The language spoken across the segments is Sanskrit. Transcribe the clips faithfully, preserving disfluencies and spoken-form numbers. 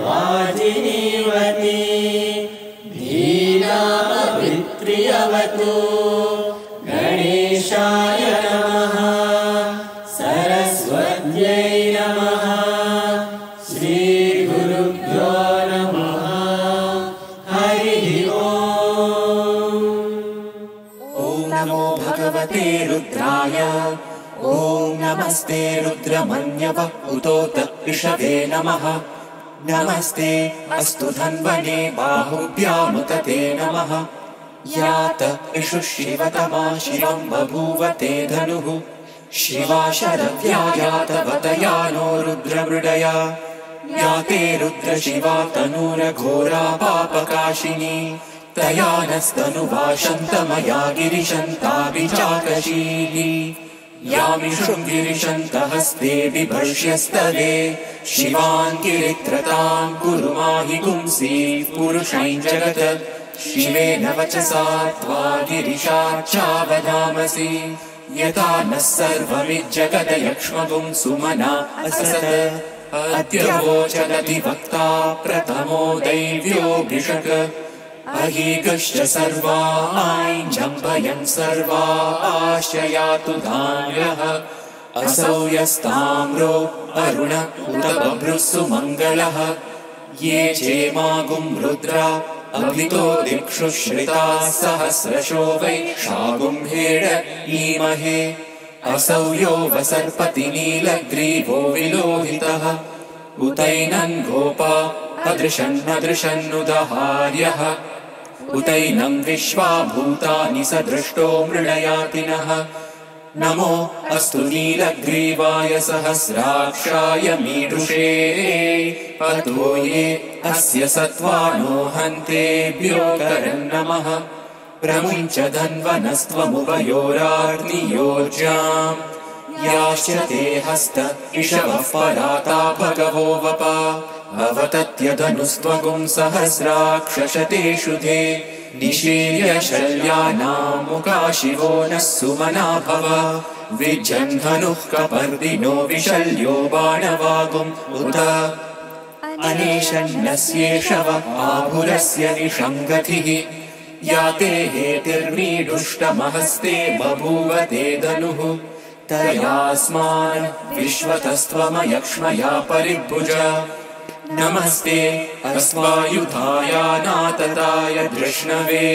वाजिनीवती धीनामभित्र्यवतु गणेशाय नमः सरस्वत्यै नमः श्रीगुरुभ्यो नमः हरिः ओम्। ॐ नमो भगवते रुद्राय ॐ नमस्ते रुद्रमन्यव उतोत विषवे नमः नमस्ते अस्तु धन्वने बाहुभ्यामुतते नमः यात इषु शिवतमा शिवं बभूव ते धनुः शिवा शरव्या यातवतया नो रुद्रमृडया याते रुद्रशिवा तनूरघोरा पापकाशिनी तया नस्तनुवाशन्तमया गिरिशन्ताभिचाकशीली यामि शृङ्गिरिशन्तहस्ते बिभर्ष्यस्तवे शिवान् गिरित्रतां कुरु माहि पुंसि पुरुषैं जगत् शिवेन वचसा त्वा गिरिशाच्चावदामसि यथा नः सर्वमिज्जगदयक्ष्मगुं सुमना अससत् अद्य वोचदधिवक्ता प्रथमो दैव्योऽभिषक् अहीगश्च सर्वान् जम्भयन् सर्वा आश्रयातु धान्यः असौ यस्ताम्रो अरुण उत बभ्रुः सुमङ्गलः ये चेमागुं रुद्रा अभितो दिक्षु श्रिताः सहस्रशो वै शागुम्भेड ईमहे असौ यो वसर्पति नीलग्रीवो विलोहितः उतैनन् गोपा अदृशन्नदृशन्नुदहार्यः उतैनं विश्वा भूतानि स दृष्टो मृडयातिनः नमो अस्तु नीलग्रीवाय सहस्राक्षाय मीडुषे अतो ये अस्य सत्त्वानो हन्तेभ्यो करन्नमः प्रमुञ्च धन्वनस्त्वमुभयोराग्नियोर्जाम् याश्च ते हस्त इषवः पराता भगवो वपा अवतत्यधनुस्त्वगुं सहस्राक्षशतेषु ते निशीर्य शल्यानां मुखा शिवो नः सुमना भव विजन्धनुः कपर्दिनो विशल्यो बाणवागुम् उत अनेशन्नस्येषव आभुरस्य निषङ्गतिः याते हेतिर्मीडुष्टमहस्ते बभूव ते धनुः तयास्मान् विश्वतस्त्वमयक्ष्मया परिभुज नमस्ते अस्वायुधायानातताय धृष्णवे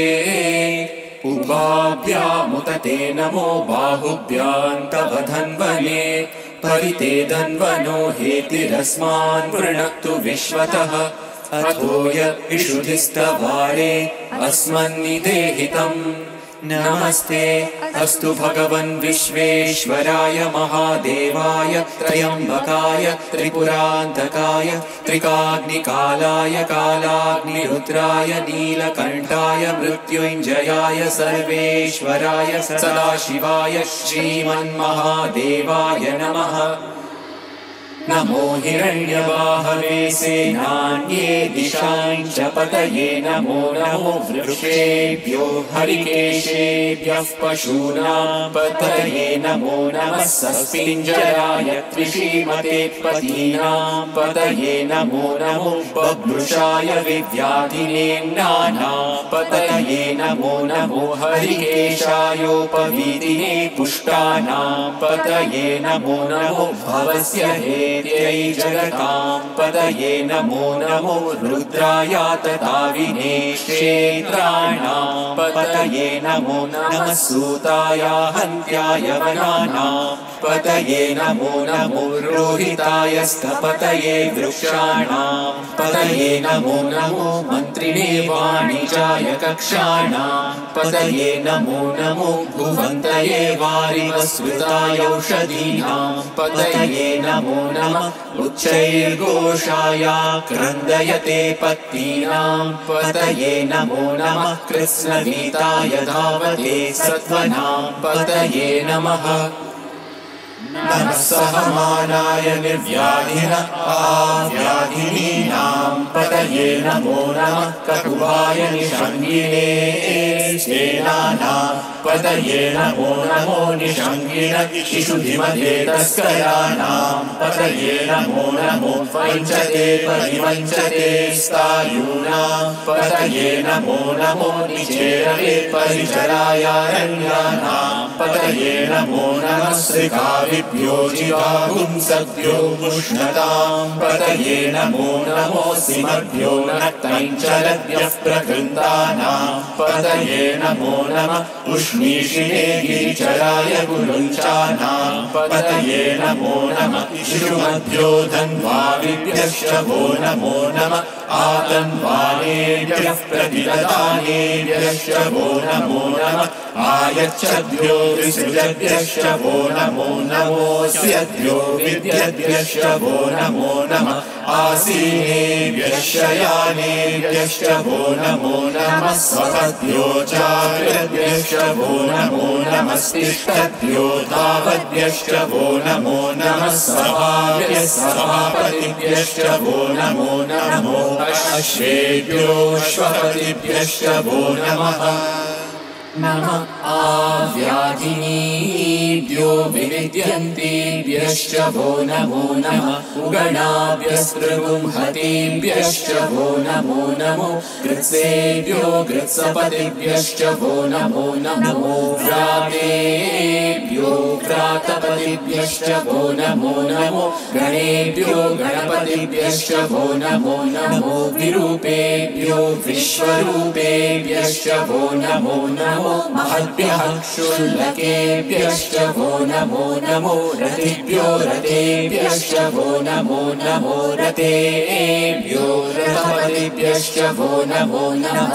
उभाभ्यामुतते नमो बाहुभ्यां तव धन्वने परिते धन्वनो हेतिरस्मान् वृणक्तु विश्वतः अथो य इषुधिस्तवारे अस्मन्निदेहितम् नमस्ते अस्तु भगवन् विश्वेश्वराय महादेवाय त्रयम्बकाय त्रिपुरान्तकाय त्रिकाग्निकालाय कालाग्निरुद्राय नीलकण्ठाय मृत्युञ्जयाय सर्वेश्वराय सदाशिवाय श्रीमन्महादेवाय नमः नमो हिरण्यबाहवे सेनान्ये दिशाञ्च पतये नमो नमो वृक्षेभ्यो हरिकेशेभ्यः पशूनां पतये नमो नमः सस्पिञ्जराय त्रिशीमते पतीनां पतये नमो नमो बभ्रुषाय विव्याधिनेन्नानां पतये नमो नमो हरिकेशायोपवीतिने पुष्टानां पतये नमो नमो भवस्य हे जगतां पतये नमो नमो रुद्राय तताविने क्षेत्राणां पतये नमो नमः सूताय हन्त्याय वनानां पतये नमो नमो रोहिताय स्थपतये वृक्षाणां पतये नमो नमो मन्त्रिणे वाणिजाय कक्षाणां पतये नमो नमो भुवन्तये वारिवस्कृताय औषधीनां पतये नमो नमः उच्चैर्घोषाय क्रन्दयते पत्नीनां पतये नमो नमः कृत्स्नवीताय धावते सत्त्वनां पतये नमः नमः सहमानाय निर्व्याधिन आव्याधिनीनां पतये नमो नमः ककुभाय निषङ्गिणे सेनानां पतये नमो नमो निषङ्गिण इषुधिमते तस्कराणां पतये नमो नमो वञ्चते परिवञ्चते स्थायूनां पतये नमो नमो निचेरवे परिचरायारण्यानां पतये नमो नमः श्रिकाविभ्यो जिगागुंसभ्यो उष्णतां पतये नमो नमो सिमभ्यो नक्तञ्चलभ्यः प्रकृन्तानां पतये नमो नमः उष्णीषिणे गिरिचराय गुरुञ्चानां पतये नमो नमः शिशुमभ्यो धन्वाविभ्यश्च वो नमो नमः आतन्वानेभ्यः प्रतिददानेभ्यश्च वो नमो नमः आयच्छद्भ्यो विसृजभ्यश्च वो नमो नमोऽस्यभ्यो विद्यभ्यश्च वो नमो नमः आसीनेभ्यश्च यानेभ्यश्च वो नमो नमः स्वपद्भ्यो चाग्रभ्यश्च वो नमो नमस्तिष्ठद्भ्यो धावद्भ्यश्च वो नमो नमः सभाभ्यः सभापतिभ्यश्च वो नमो नमो अश्वेभ्यो श्वपतिभ्यश्च वो नमः नमः आव्याधिनीभ्यो विविद्यन्तेभ्यश्च वो नमो नमः उगणाभ्यस्त्रिगुंहतेभ्यश्च वो नमो नमो कृत्सेभ्यो कृत्सपतिभ्यश्च वो नमो नमो व्रातेभ्यो व्रातपतिभ्यश्च वो नमो नमो गणेभ्यो गणपतिभ्यश्च वो नमो नमो विरूपेभ्यो विश्वरूपेभ्यश्च वो नमो नमो महद्भ्यः क्षुल्लकेभ्यश्च वो नमो नमो रतिभ्यो रतेभ्यश्च वो नमो नमो रतेभ्यो रथपतिभ्यश्च वो नमो नमः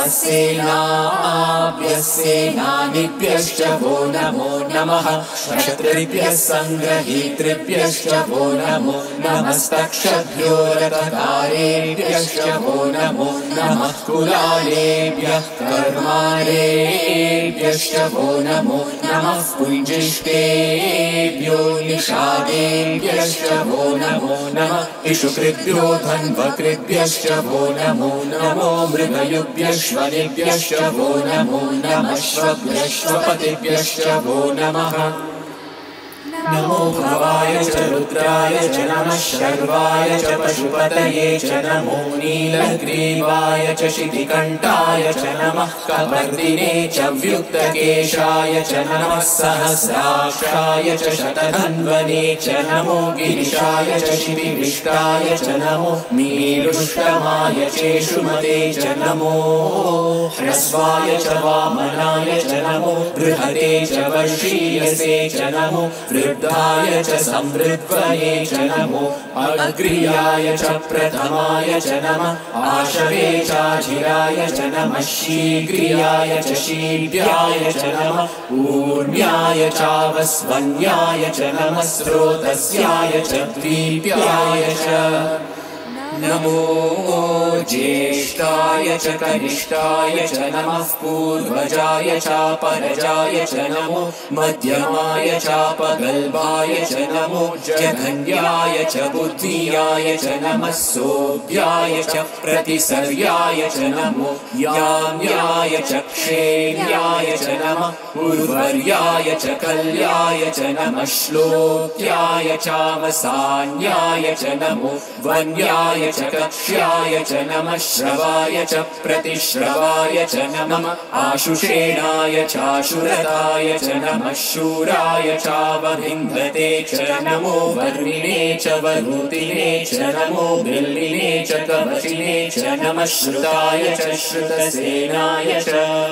सेनाभ्यः सेनानिभ्यश्च वो नमो नमः क्षत्रिभ्यः सङ्ग्रहीतृभ्यश्च वो नमो नमस्तक्षभ्यो रथकारेभ्यश्च वो नमो नमः कुलालेभ्यः कर्मारेभ्यश्च वो नमो नमः पुञ्जिष्टेभ्यो निषादेभ्यश्च वो नमो नमः इषुकृभ्यो धन्वकृभ्यश्च वो नमो नमो मृगयुभ्यश्वनेभ्यश्च वो नमो नमः श्वभ्यश्वपतिभ्यश्च वो नमः नमो भवाय च रुद्राय च नमः शर्वाय च पशुपतये च नमो नीलग्रीवाय च शितिकण्ठाय च नमः कपर्दिने च व्युक्तकेशाय च नमः सहस्राक्षाय च शतधन्वने च नमो गिरिशाय च शितिविष्टाय च नमो मीरुष्टमाय चेषुमते च नमो ह्रस्वाय च वामनाय च नमो बृहते च वर्षीयसे च नमो वृद्धाय च संवृद्वये च नमो अग्र्याय च प्रथमाय च नमः आशवे चाजिराय च नमः शीघ्रियाय च शीघ्राय च नमः ऊर्म्याय चावस्वन्याय च नमः स्रोतस्याय च द्वीप्याय च नमो ज्येष्ठाय च कनिष्ठाय च नमः पूर्वजाय चापरजाय च नमो मध्यमाय चापगल्भाय च नमो जघन्याय च बुद्धियाय च नमः सोऽभ्याय च प्रतिसर्याय च नमो याम्याय च क्षेम्याय च नमः उर्वर्याय च कल्याय च नमः श्लोक्याय चावसान्याय च नमो वन्याय च कक्ष्याय च नमः श्रवाय च प्रतिश्रवाय च नमः आशुषेणाय चाशुरताय च नमः शूराय चावभिन्धते च नमो वर्णिने च वरूतिने च नमो बिल्लिने च कवचिने च नमः श्रुताय च श्रुतसेनाय च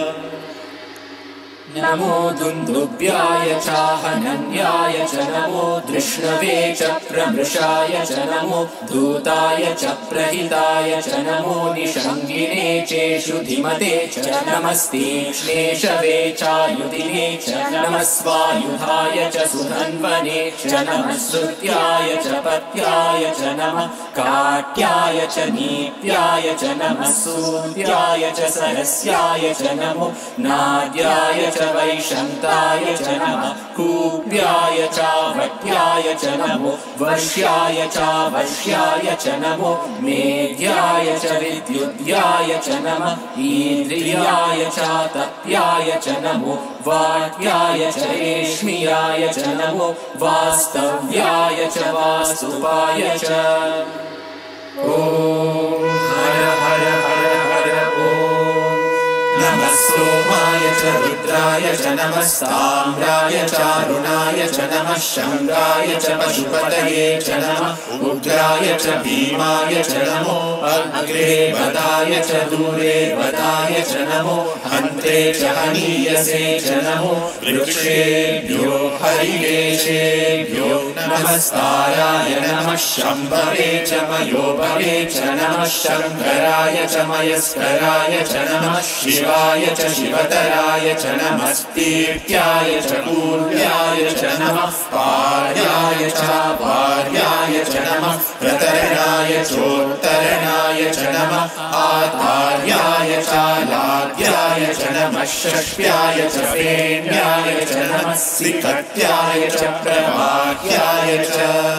नमो दुन्दुभ्याय चाहनन्याय च नमो धृष्णवे च प्रमृषाय च नमो धूताय च प्रहिताय च नमो निषङ्गिने चेषु धिमते च नमस्तीक्ष्णेशवे चायुधिने च नमः स्वायुधाय च सुधन्वने च नमः श्रुत्याय च पत्याय च नमः काट्याय च नीत्याय च नमः सूर्याय च सरस्याय च नमो नाद्याय च वैशन्ताय च नमः कूप्याय चावट्याय च नमो वर्ष्याय चावर्ष्याय च नमो मेध्याय च विद्युद्याय च नमः ईन्द्रियाय चातप्याय च नमो वाट्याय च रेश्मियाय च नमो वास्तव्याय च वास्तुपाय च ॐ हर हर हर हर ॐ नमः सोमाय च रुद्राय च नमः साम्राय चारुणाय च नमः शम्राय च पशुपतये च नमः उग्राय च भीमाय च नमो अग्रे वदाय च दूरे वदाय च नमो हन्त्रे च हनीयसे च नमो वृक्षेभ्यो हरिकेशेभ्यो नमस्ताराय नमः शम्भवे च मयोभवे च नमः शङ्कराय च मयस्कराय च नमः शिवाय च शिवतराय च नमस्तीर्त्याय च पूर्व्याय च नमः पार्याय च पार्याय च नमः प्रतरणाय चोत्तरणाय च नमः आधार्याय च लाद्याय च नमः षष्ट्याय च फेन्याय च नमः सिकट्याय च प्रवाह्याय च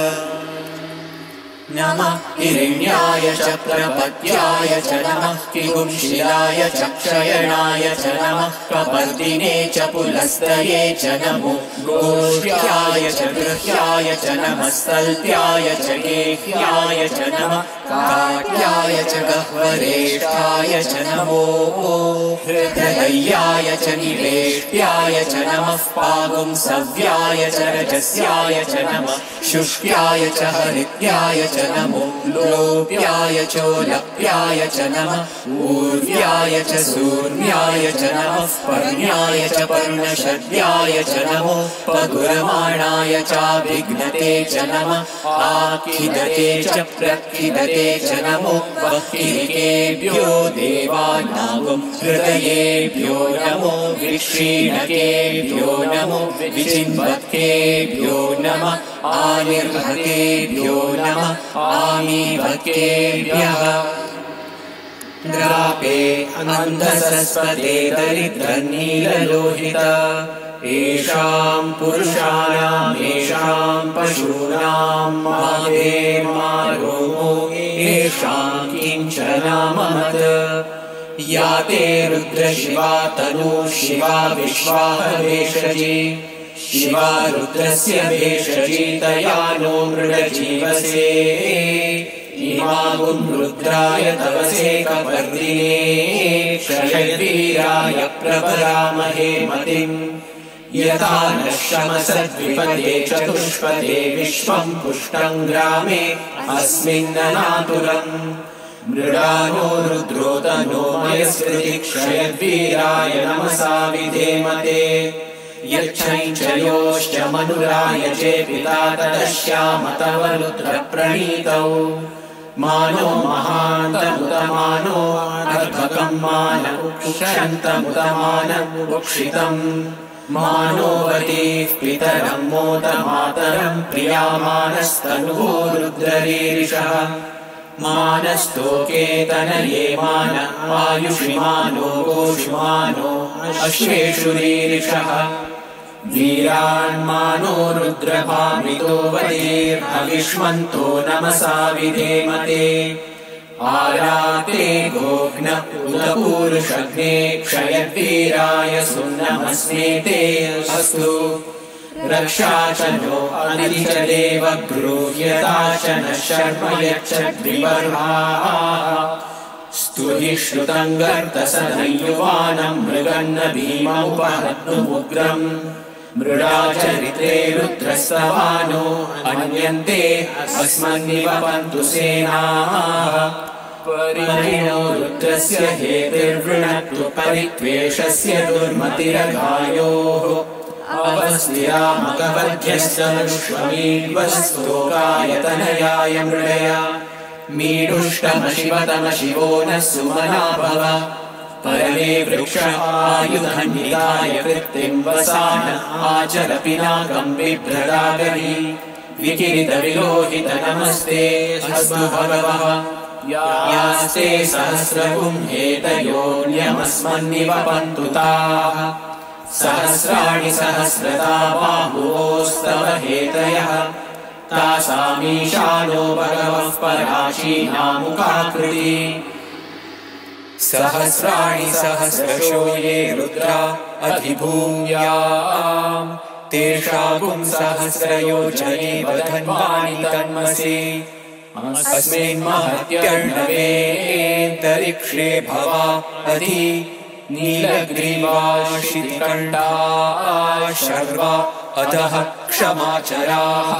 नमः हिरण्याय च प्रपत्याय च नमः किगुंशिलाय च क्षयणाय च नमः कपर्दिने च पुलस्तये च नमो गोष्ठ्याय च गृह्याय च नमः सल्प्याय च गेह्याय च नमः काट्याय च गह्वरेष्ठाय च नमो हृदयाय च निवेष्ट्याय च नमः पागुंसव्याय च रजस्याय च नमः शुष्क्याय च हरित्याय च नमो लोप्याय चोलप्याय च नमः ऊर्व्याय च सूर्याय च नमः पर्ण्याय च पर्णशद्याय च नमो पगुरमाणाय चाभिघ्नते च नमः आखिदते च प्रखिदते च नमो वक्किरिकेभ्यो देवानागुं हृदयेभ्यो नमो विक्षीणकेभ्यो नमो विचिन्वत्केभ्यो नमः आनिर्भकेभ्यो नमः आमीभकेभ्यः द्रापे अन्धसस्पते दरिद्रनीललोहित येषां पुरुषाणाम् येषां पशूनां मादे मारोमो येषां किञ्चनाममत् या ते रुद्रशिवा तनु शिवा विश्वाहवेशजी शिवा रुद्रस्य भेषजी तया नो मृडजीवसे इमागुं रुद्राय तवसे कपर्दिने क्षयवीराय प्रपरामहे मतिम् यथा नः शमसद्विपदे चतुष्पदे विश्वं पुष्टं ग्रामे अस्मिन्ननातुरम् मृडानो रुद्रोतनो मयस्कृति क्षयवीराय नमसा विधेमते यच्छञ्चयोश्च मनुराय चेपिता तदश्याम तव रुद्रप्रणीतौ मानो महान्तमुतमानो अर्भकं मानमुक्षन्तमुतमानमुक्षितम् मानोवतीः पितरं मोदमातरं प्रियामानस्तनुवो रुद्ररीरिषः मानस्तोकेतनये मान आयुषिमानो गोषुमानो अश्वेषु रीरिषः वीरान्मानो रुद्रभामितो वदेर्हविष्मन्तो नमसा विधेमते आराते गोघ्न उदपूरुषग्ने क्षयद्वीराय सुन्नमस्मेते अस्तु रक्षा च नो अनिच देव गृह्यता च न शर्म यच्छद्विबर्हाः स्तुहि श्रुतं गर्तसदयुवानं मृगन्न भीममुपहत्नुमुग्रम् मृडाचरित्रे रुद्रस्तवानो अन्यन्ते अस्मन्निवपन्तु सेनाः परिणो रुद्रस्य हेतिर्वृणत्तु परित्वेषस्य दुर्मतिरघायोः अवस्थिरामकवध्यश्च विश्वमीड्वस्तोकायतनयाय मृडया मीडुष्टमशिवतमशिवो नः सुमना भव परमे वृक्ष आयुधन्विताय कृत्तिं वसान आचर पिनाकं बिभ्रदागहि विकिरितविलोहित नमस्ते अस्तु भगवः यास्ते सहस्रगुं हेतयोऽन्यमस्मन्निवपन्तु ताः सहस्राणि सहस्रता बाहुवोस्तव हेतयः तासामीशानो भगवः पराशीनामुखाकृति सहस्राणि सहस्रशो ये रुद्रा अधिभूम्याम् तेषागुं सहस्रयोजने वधन्वानि तन्मसि अस्मिन्महत्यर्णवेऽन्तरिक्षे भवा अधि नीलग्रीवाशितिकण्ठा शर्वा अधः क्षमाचराः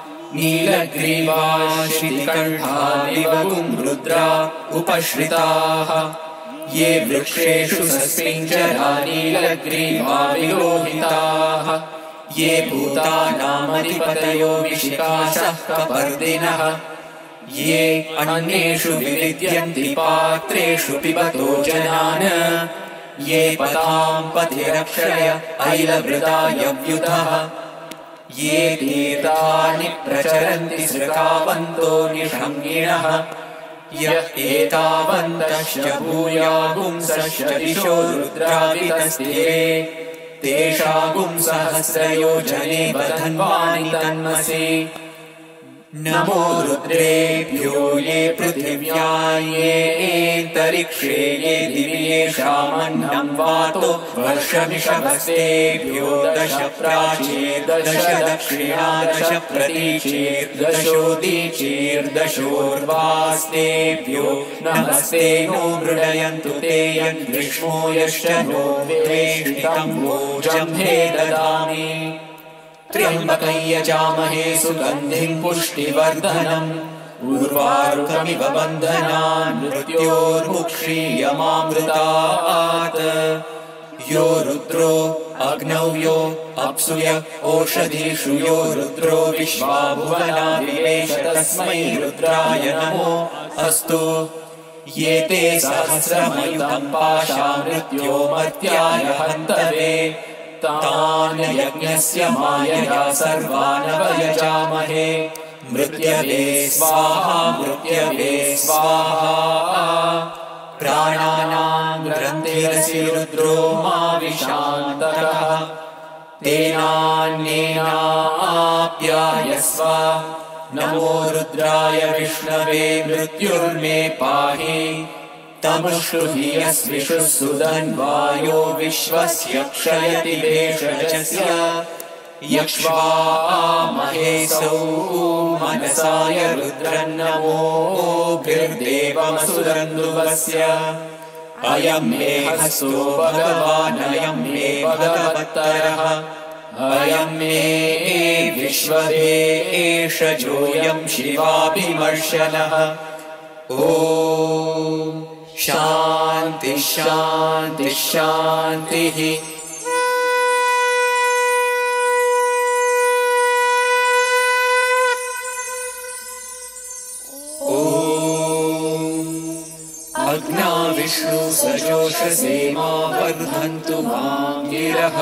नीलग्रीवाशितिकण्ठा दिवगुं रुद्रा उपश्रिताः ये वृक्षेषु सस्मिञ्जरा नीलग्रीवा विलोहिताः ये भूतानामधिपतयो विशिखासः कपर्दिनः ये अन्येषु विविद्यन्ति पात्रेषु पिबतो जनान् ये पतां पथिरक्षय ऐलवृतायव्युधः ये तीर्थानि प्रचरन्ति सृकावन्तो निषङ्गिणः य एतावन्तश्च भूयागुंसश्च दिशो रुद्रावितस्थिरे तेषागुं सहस्रयोजने वधन्वानि तन्मसि नमो रुद्रेभ्यो ये पृथिव्या येऽन्तरिक्षे ये दिवि येषामन्नं वातो वर्षमिषभस्तेभ्यो दश प्राचीर्दश दक्षिणा दश प्रतीचीर्दशोदीचीर्दशोर्वास्तेभ्यो नमस्ते नो मृडयन्तु ते यद्विष्णो यश्च नो वेष्टितं भोजम्भे ददामि त्र्यम्बकं यजामहे सुगन्धिं पुष्टिवर्धनम् उर्वारुकमिव बन्धनान् मृत्योर्मुक्षीयमामृतात् यो रुद्रो अग्नौ यो अप्सुय ओषधीषु यो रुद्रो विश्वाभुवना विवेश तस्मै रुद्राय नमो अस्तु ये ते सहस्रमयुतं पाशा मृत्यो मर्त्याय हन्तवे तान् यज्ञस्य मायया सर्वानवयजामहे मृत्यवे स्वाहा मृत्यवे स्वाहा प्राणानां ग्रन्थिरसि रुद्रो मा विशान्तकः तेनान्येनाप्यायस्व नमो रुद्राय विष्णवे मृत्युर्मे पाहि तमुष्टुहि यस्विषुः सुधन्वायो विश्वस्य क्षयति भेषजस्य यक्ष्वामहेसौ मनसाय रुद्रन्नमोभिर्देवमसुरन्दुवस्य अयं मे हस्तो भगवानयं मे भगवत्तरः अयं मे विश्वदेशजोऽयं शिवाभिमर्शनः ॐ शान्ति शान्ति शान्तिः अग्ना विष्णु सजोषसे मा वर्धन्तु मां गिरः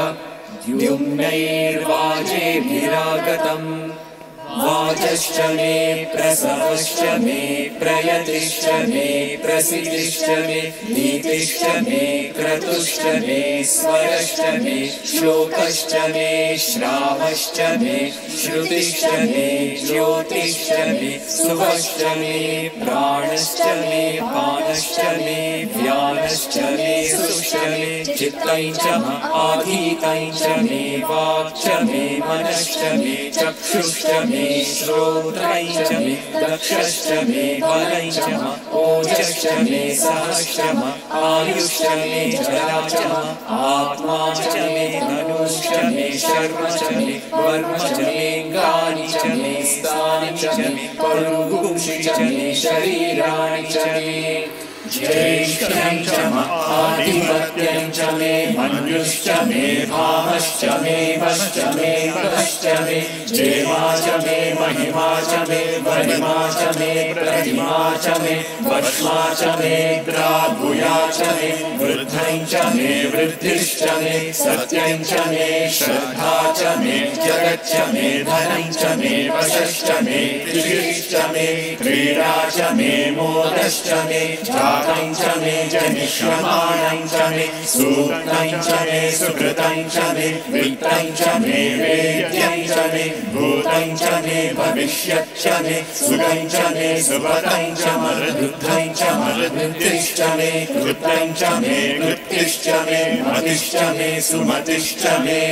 द्युम्नैर्वाजेभिरागतम् वाजश्च मे प्रसवश्च मे प्रयतिश्च मे प्रसिद्धिश्च मे नीतिश्च मे क्रतुश्च मे स्वरश्च मे श्लोकश्च मे श्रावश्च मे श्रुतिश्च मे ज्योतिश्च मे सुवश्च मे प्राणश्च मे पानश्च मे व्यानश्च मे सुश्च मे चित्तं च आधीतं च मे वाक् च मे मनश्च मे चक्षुश्च मे श्रोत्रं च मे दक्षश्च मे बलं च ओजश्च मे सहश्च आयुश्च मे जरा च आत्मा च मे धनुश्च मे शर्म च मे वर्म च मेऽङ्गानि च मे स्थानि च मे परुगुंषि च मे शरीराणि च मे ज्येष्ठं च आधिपत्यं च मे मन्युश्च मे भामश्च मे वश्च मे वश्च मे जेमा च मे महिमा च मे वरिमा च मे प्रतिमा च मे वश्मा च मे द्रागुया च मे वृद्धं च मे वृद्धिश्च मे सत्यं च मे श्रद्धा च मे जगच्च मे धनं च मे वशश्च मे कृषिश्च मे क्रीडा च मे मोदश्च मे जातं च मे जनिष्यमाणं च मे सूक्तं च मे सुकृतं च मे वित्तं च मे वेद्यं च मे भूतं च मे भविष्यत् च मे सुखं च मे सुपदं च मरुद्धं च मरुद्धिश्च मे कृतं च मे कृत्तिश्च मे मतिश्च मे सुमतिश्च मे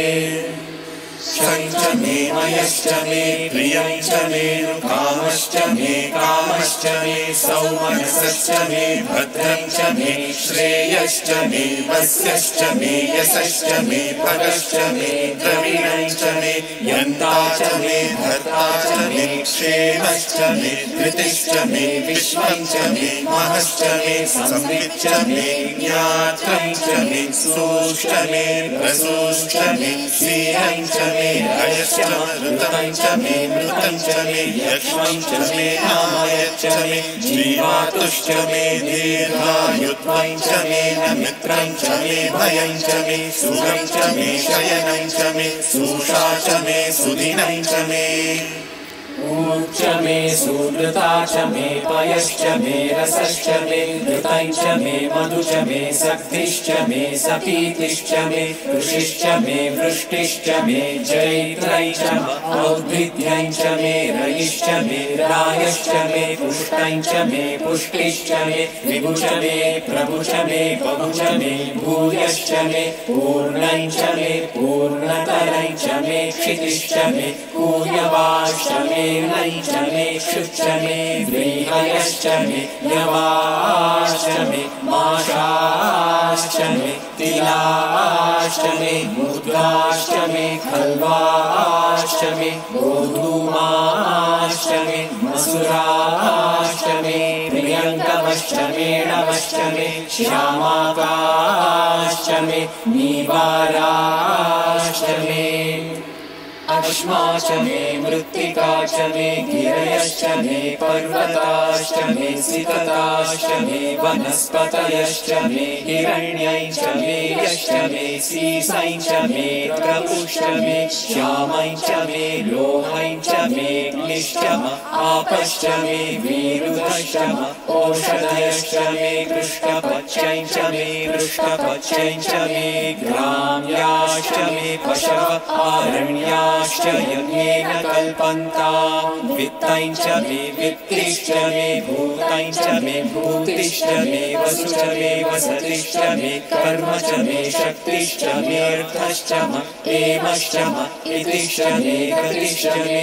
क्षं च मे मयश्च मे प्रियं च मे कामश्च मे कामश्च मे सौमनसश्च मे भद्रं च मे श्रेयश्च मे वस्यश्च मे यशश्च मे भगश्च मे द्रविणं च मे यन्ता च मे भर्ता च मे क्षेमश्च मे धृतिश्च मे विश्वं च मे महश्च मे संविच्च मे ज्ञात्रं च मे सूश्च मे प्रसूश्च मे क्षीरं च मे रयश्च मृतं च मे मृतं च मे यक्ष्मं च मे नामयच्च मे जीवातुश्च मे दीर्घायुत्वं च मे नमित्रं च मे भयं च मे सुखं च मे शयनं च मे सुषा च मे सुदिनं च मे ऊर्च मे सुकृता च मे पयश्च मे रसश्च मे घृतं च मे मधु च मे सक्तिश्च मे सपीतिश्च मे ऋषिश्च मे वृष्टिश्च मे जैत्रं च औद्भिद्यं च मे रयिश्च मे रायश्च मे पुष्टं च मे पुष्टिश्च मे विभु च मे प्रभु च मे बहु च मे भूयश्च मे पूर्णं च मे पूर्णतरं च मे क्षितिश्च मे कूयवाश्च मे नई च मे क्षुच्च मे व्रीहयश्च मे यवाश्च मे माशाश्च मे तिलाश्च मे मुद्गाश्च मे खल्वाश्च मे गोधूमाश्च मे मसुराश्च मे प्रियङ्कवश्च मे नवश्च मे श्यामाकाश्च मे नीवाराश्च मे अश्मा च मे मृत्तिका च मे गिरयश्च मे पर्वताश्च मे सिकताश्च मे वनस्पतयश्च मे हिरण्यं च मे यश्च मे सीसं च मे प्रपुश्च मे श्यामं च मे लोहं च मे क्लिश्च आपश्च मे वीरुधश्च औषधयश्च मे कृष्णपच्यं च मे पृष्ठपच्यं च मे ग्राम्याश्च मे पशव आरण्या यज्ञेन कल्पन्ता वित्तं च मे वित्तिश्च मे भूतं च मे भूतिश्च मे वसु च मे वसतिश्च मे कर्म च मे शक्तिश्च मे अर्थश्च एमश्च इतिश्च मे गतिश्च मे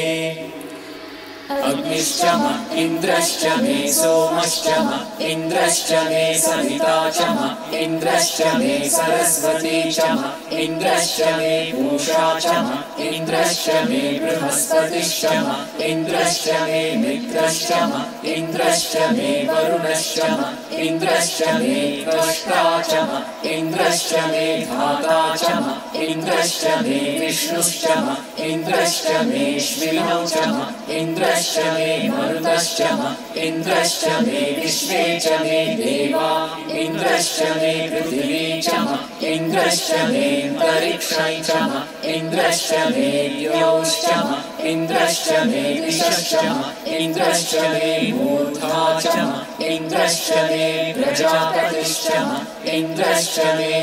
अग्निश्च इन्द्रश्च मे सोमश्च इन्द्रश्च मे सविता च इन्द्रश्च मे सरस्वती च इन्द्रश्च मे पूषा च इन्द्रश्च मे बृहस्पतिश्च इन्द्रश्च मे मित्रश्च इन्द्रश्च मे वरुणश्च इन्द्रश्च मे त्वष्टा च इन्द्रश्च मे धाता च इन्द्रश्च मे विष्णुश्च इन्द्रश्च मे श्विनौ च इन्द्रश्च मे मरुतश्च इन्द्रश्च मे विश्वे च मे देवा इन्द्रश्च मे पृथिवी च इन्द्रश्च मे अन्तरिक्षं च इन्द्रश्च मे द्यौश्च इन्द्रश्च मे दिशश्च इन्द्रश्च मे मूर्धा च इन्द्रश्च मे प्रजापतिश्च इन्द्रश्च मे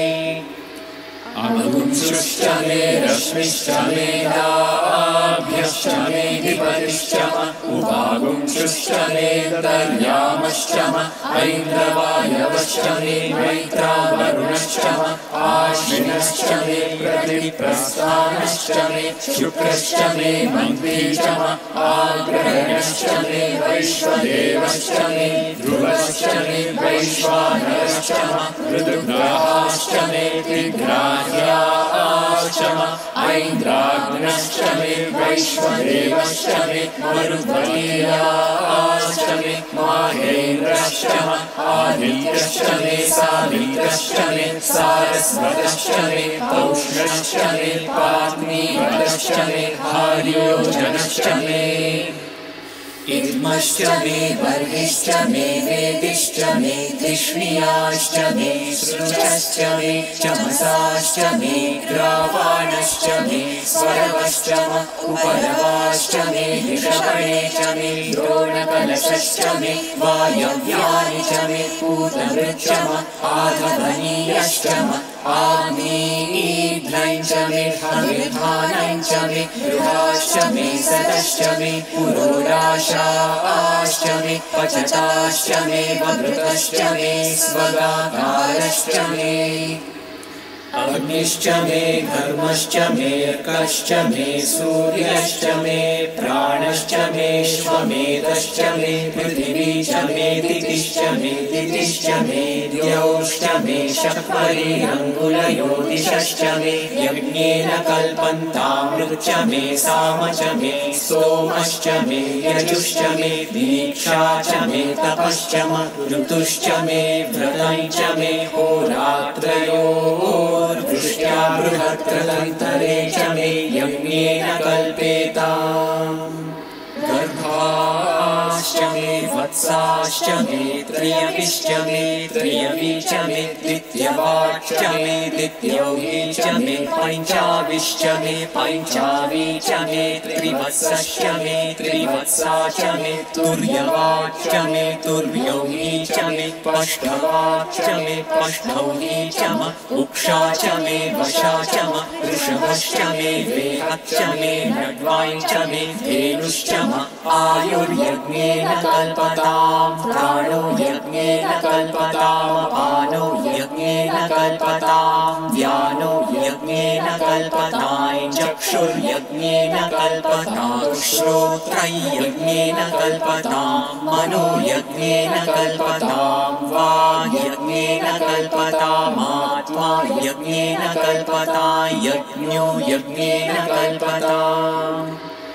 अग्निश्च मे रश्मिश्च मे लाभ्यश्च मे दिपतिश्च उपागुंश्च मे दर्यामश्च ऐन्द्रवायवश्च मे मैत्रावरुणश्च आश्विनश्च मे प्रतिप्रस्थानश्च मे शुक्रश्च मे मन्त्री च आग्रहणश्च मे वैश्वदेवश्च मे ध्रुवश्च मे वैश्वानरश्च ऋतुग्रहाश्च मे त्रिग्राह्याश्च ऐन्द्राग्नश्च मे वैश्वदेवश्च मे मरुद्गीयाश्च मे माहेन्द्रश्च आदित्यश्च मे सावित्रश्च मे सारस्वतश्च मे पौष्णश्च मे पात्नीवतश्च मे हार्योजनश्च मे इद्मश्च मे बर्हिश्च मे वेदिश्च मे धिष्णियाश्च मे सृजश्च मे चमसाश्च मे ग्रावाणश्च मे स्वरवश्च म उपरवाश्च मे ऋषभणे च मे द्रोणकलशश्च मे वायव्यानि च मे पूतवृच्च म आधवनीयश्च म आग्नेयीध्रं च मे हविर्धानं च मे गृहाश्च मे सदश्च मे पुरोडाशाश्च मे पचताश्च मे वभृतश्च मे स्वगाकारश्च मे अग्निश्च मे घर्मश्च मेऽर्कश्च मे सूर्यश्च मे प्राणश्च मे श्वमेधश्च मे पृथिवी च मे दितिश्च मे दितिश्च मे द्यौश्च मे शक्वरीरङ्गुलयोदिशश्च मे यज्ञेन कल्पन्तामृच्च मे साम च मे सोमश्च मे यजुश्च मे दीक्षा च मे तपश्च म ऋतुश्च मे व्रतं च मे होरात्रयोः दृष्ट्या बृहत्कृतन्तरे च मे यज्ञेन कल्पेताम् गर्भाश्च मे वत्साश्च मे त्रयविश्च मे त्रयवी च मे द्वितीयवाक्च मे द्वितीयौही च मे पञ्चाविश्च मे पञ्चावी च मे त्रिवत्सश्च मे त्रिवत्सा च मे तुर्यवाक्च मे तुर्यौही च मे पष्ठवाक्च मे पष्ठौही च म उक्षा च मे वशा च म वृषभश्च मे वेहच्च मे नड्वाई च मे धेनुश्च म आयुर्यज्ञेन कल्पताम् प्राणो यज्ञेन कल्पताम् अपानो यज्ञेन कल्पताम् व्यानो यज्ञेन कल्पताम् चक्षुर्यज्ञेन कल्पताम् श्रोत्रं यज्ञेन कल्पताम् मनो यज्ञेन कल्पताम् वाक् यज्ञेन कल्पताम् आत्मा यज्ञेन कल्पताम् यज्ञो यज्ञेन कल्पताम्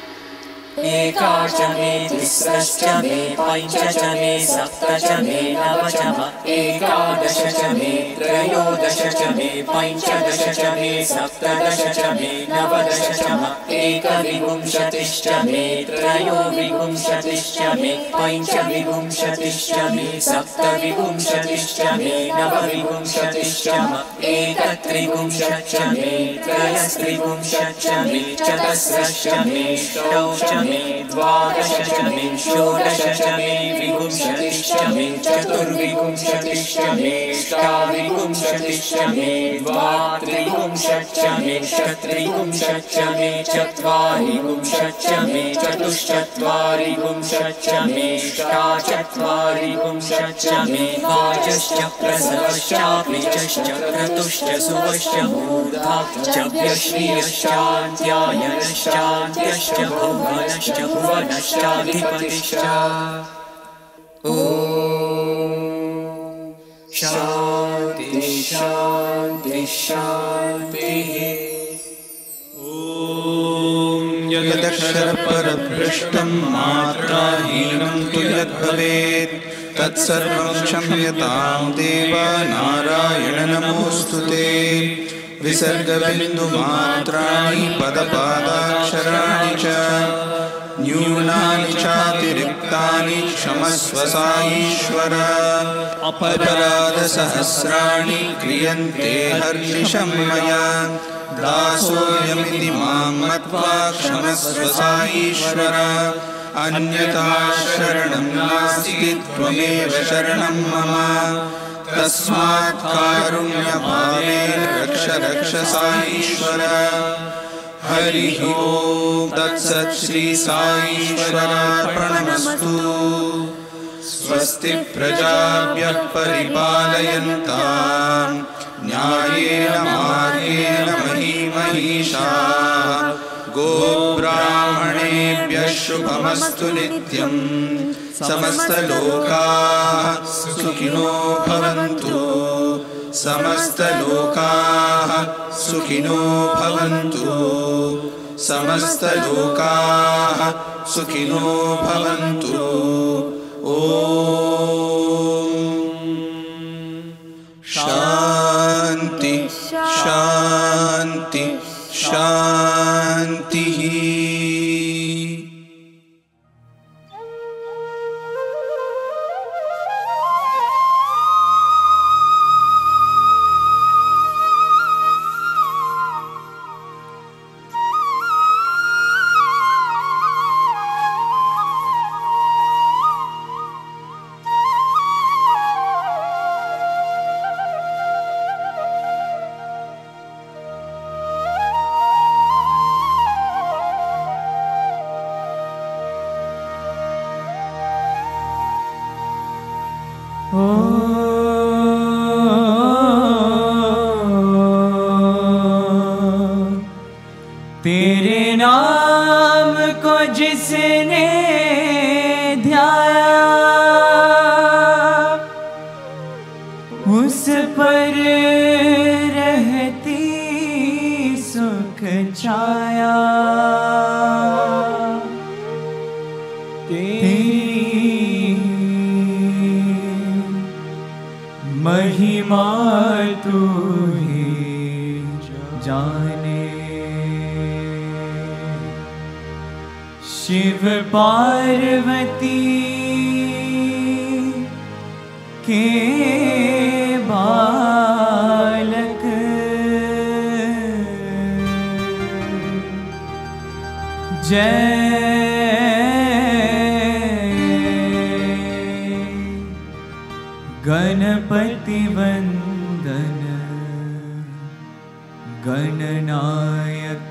एकाच मे तिस्रश्च मे पञ्च च मे सप्त च मे नव च म एकादश च मे त्रयोदश च मे पञ्चदश च मे सप्तदश च मे नवदश च म एकविंशतिश्च मे त्रयोविंशतिश्च मे पञ्चविंशतिश्च मे सप्तविंशतिश्च मे नवविंशतिश्च म एकत्रिंशच्च मे त्रयस्त्रिंशच्च मे चतस्रश्च मे षोडश मे द्वादश च मे षोडश च मे विंशतिश्च मे चतुर्विंशतिश्च मे षष्ठाविंशतिश्च मे द्वात्रिंशच्च मे षट्त्रिंशच्च मे चत्वारिंशच्च मे चतुश्चत्वारिंशच्च मे षष्टाचत्वारिंशच्च मे वाजश्च प्रसवश्चापि च क्रतुश्च सुवश्च मूर्धाश्च व्यश्रियश्चान्त्यायनश्चान्त्यश्च भुवनश्च भुवनश्चाधिपतिश्च ॐ शान्ति शान्ति शान्तिः ॐ यदक्षरपरभ्रष्टं मात्राहीनं तु यद्भवेत् तत्सर्वं क्षम्यतां देव नारायण नमोऽस्तु ते विसर्गबिन्दुमात्राणि पदपादाक्षराणि च न्यूनानि चातिरिक्तानि क्षमस्व साईश्वर अपराधसहस्राणि क्रियन्ते हर्निशं मया दासोऽयमिति मां मत्वा क्षमस्व साईश्वर अन्यथा शरणं नास्ति त्वमेव शरणं मम तस्मात् कारुण्यभावेन रक्ष रक्ष साईश्वर हरिः ॐ तत्सत् श्री साईश्वरार्पणमस्तु स्वस्ति प्रजाभ्यः परिपालयन्तां न्यायेन मार्गेण महीमहीषाः गोब्राह्मणेभ्यः शुभमस्तु नित्यं समस्तलोकाः सुखिनो भवन्तु समस्तलोकाः सुखिनो भवन्तु समस्तलोकाः सुखिनो भवन्तु ॐ शान्ति शान्ति शान्तिः। जिसने ध्याया उस पर रहती सुख छाया। तेरी महिमा तू ही जाने। शिव पार्वती के बालक जय गणपति वंदन गणनायक।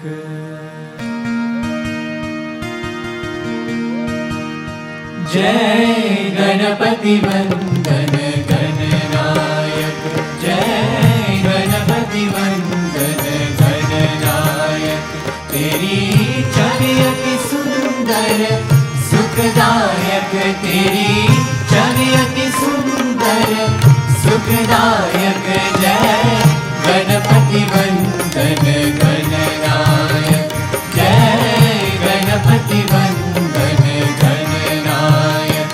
जय गणपति वंदन गणनायक। जय गणपति वंदन गणनायक। तेरी छवि अति सुंदर सुखदायक। तेरी छवि अति सुंदर सुखदायक। जय गणपति वंदन गणनायक। जय गणपति वंदन गणनायक।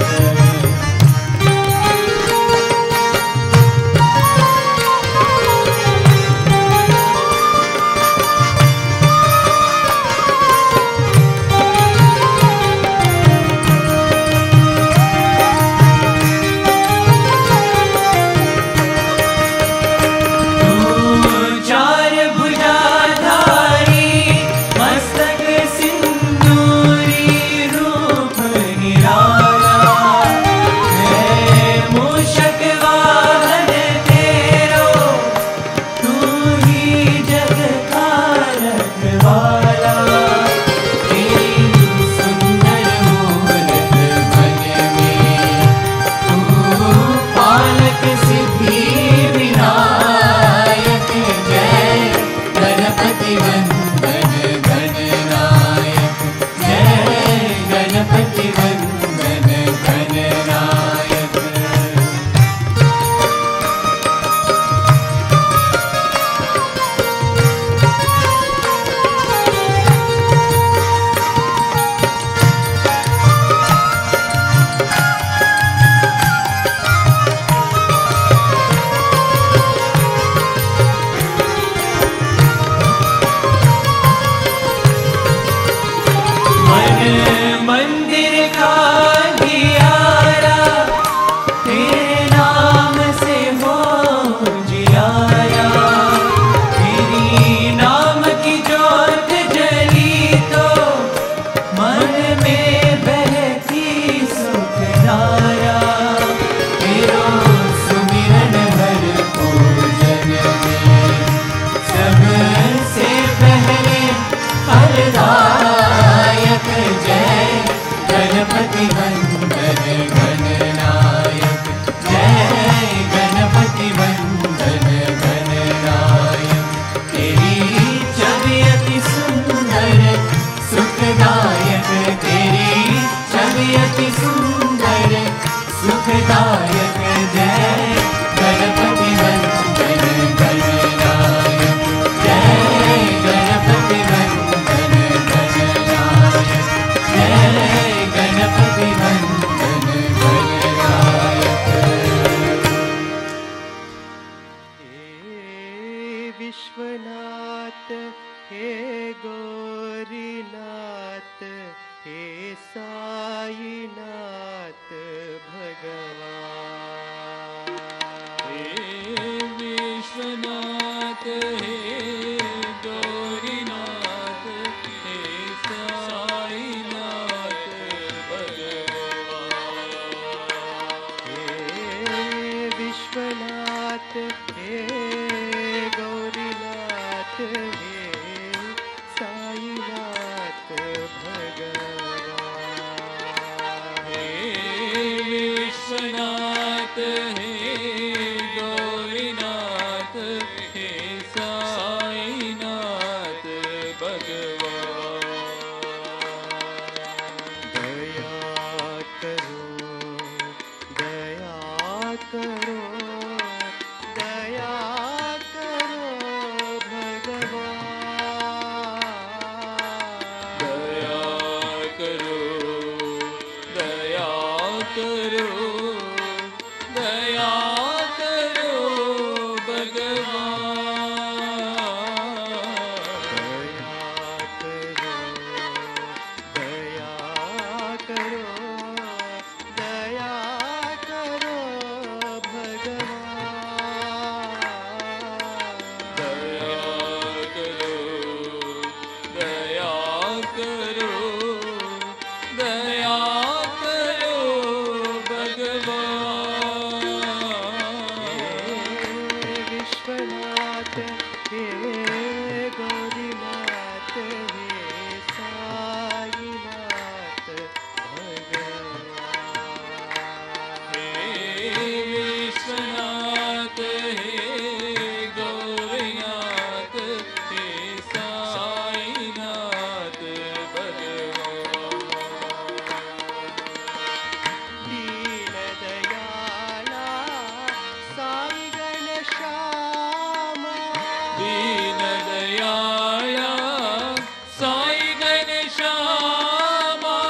दीनदयाला साई घनश्यामा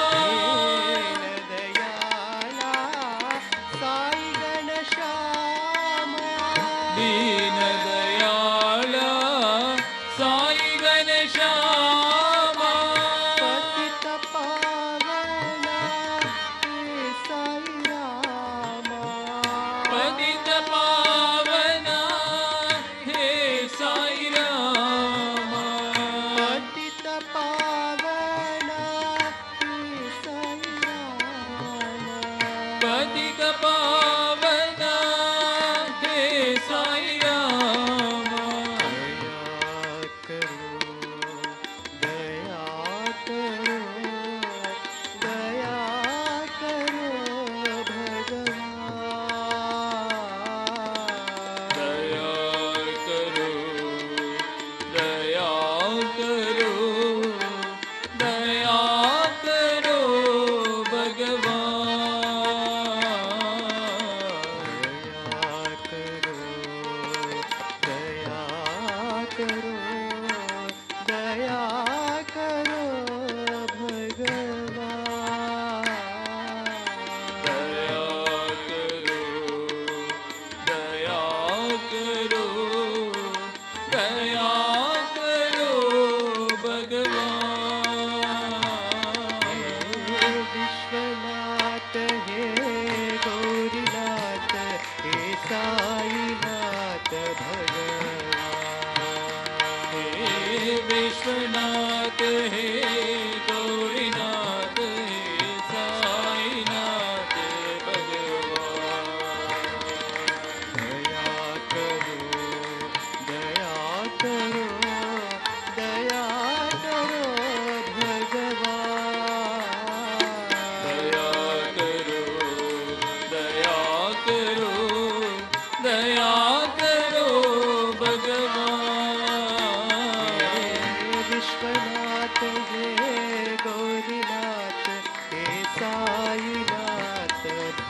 दीनदयाला साई घनश्यामा दीनदयाला साई घनश्यामा पतित पावना हे साई रामा पतित पावना हे साई रामा पतित पावना हे साई रामा पतित पावना हे साई रामा दया करो दया करो दया करो भगवान दया करो दया करो दया करो विश्वनाथ हे गौरीनाथ हे साईनाथ भगवान दया करो दया करो दया करो भगवान दया करो दया करो दया करो भगवान विश्वनाथ हे गौरीनाथ हे साईनाथ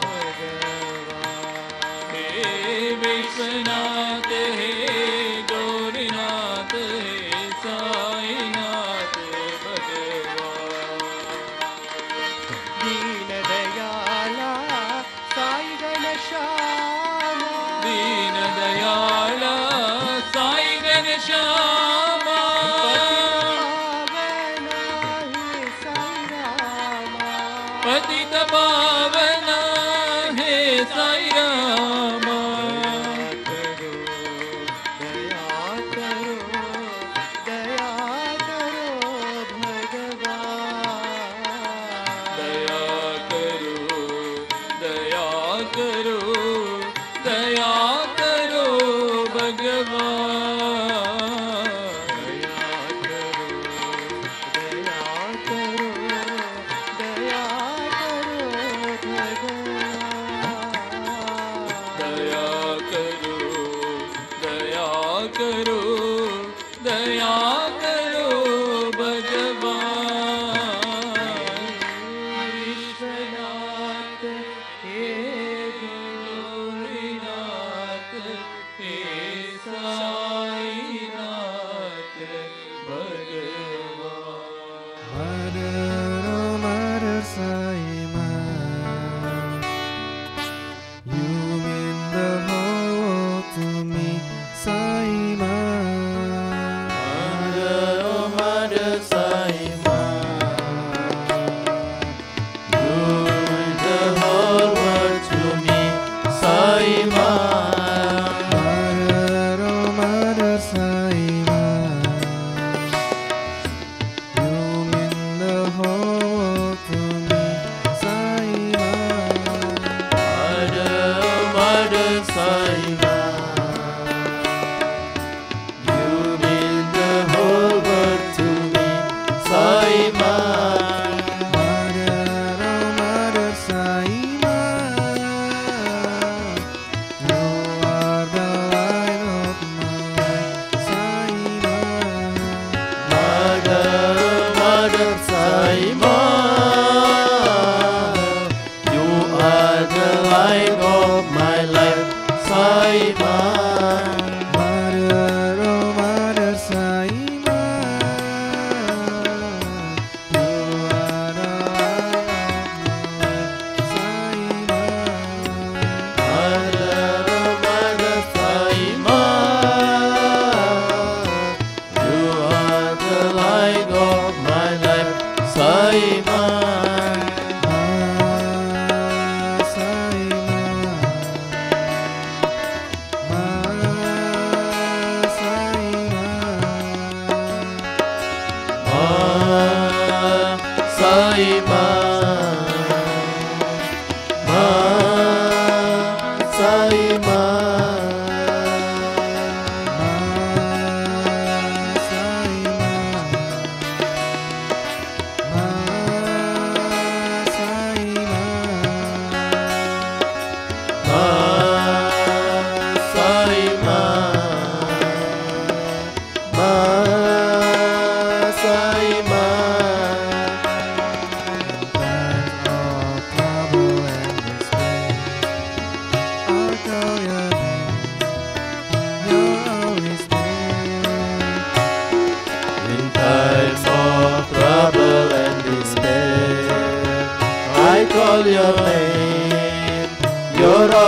भगवान हे विश्वनाथ हे गौरीनाथ हे साईनाथ भगवान दीन दयाला साई घनश्यामा दीन दयाला साई घनश्यामा पतित पावना हे साई रामा पतित पावना हे साई रामा दया करो दया करो भगवान दया करो दया करो भगवान दया करो दया करो दया करो भगवान विश्वनाथ हे गौरीनाथ हे साईनाथ भगवान Mother, Sai Ma. You mean the whole world to me, Sai Ma.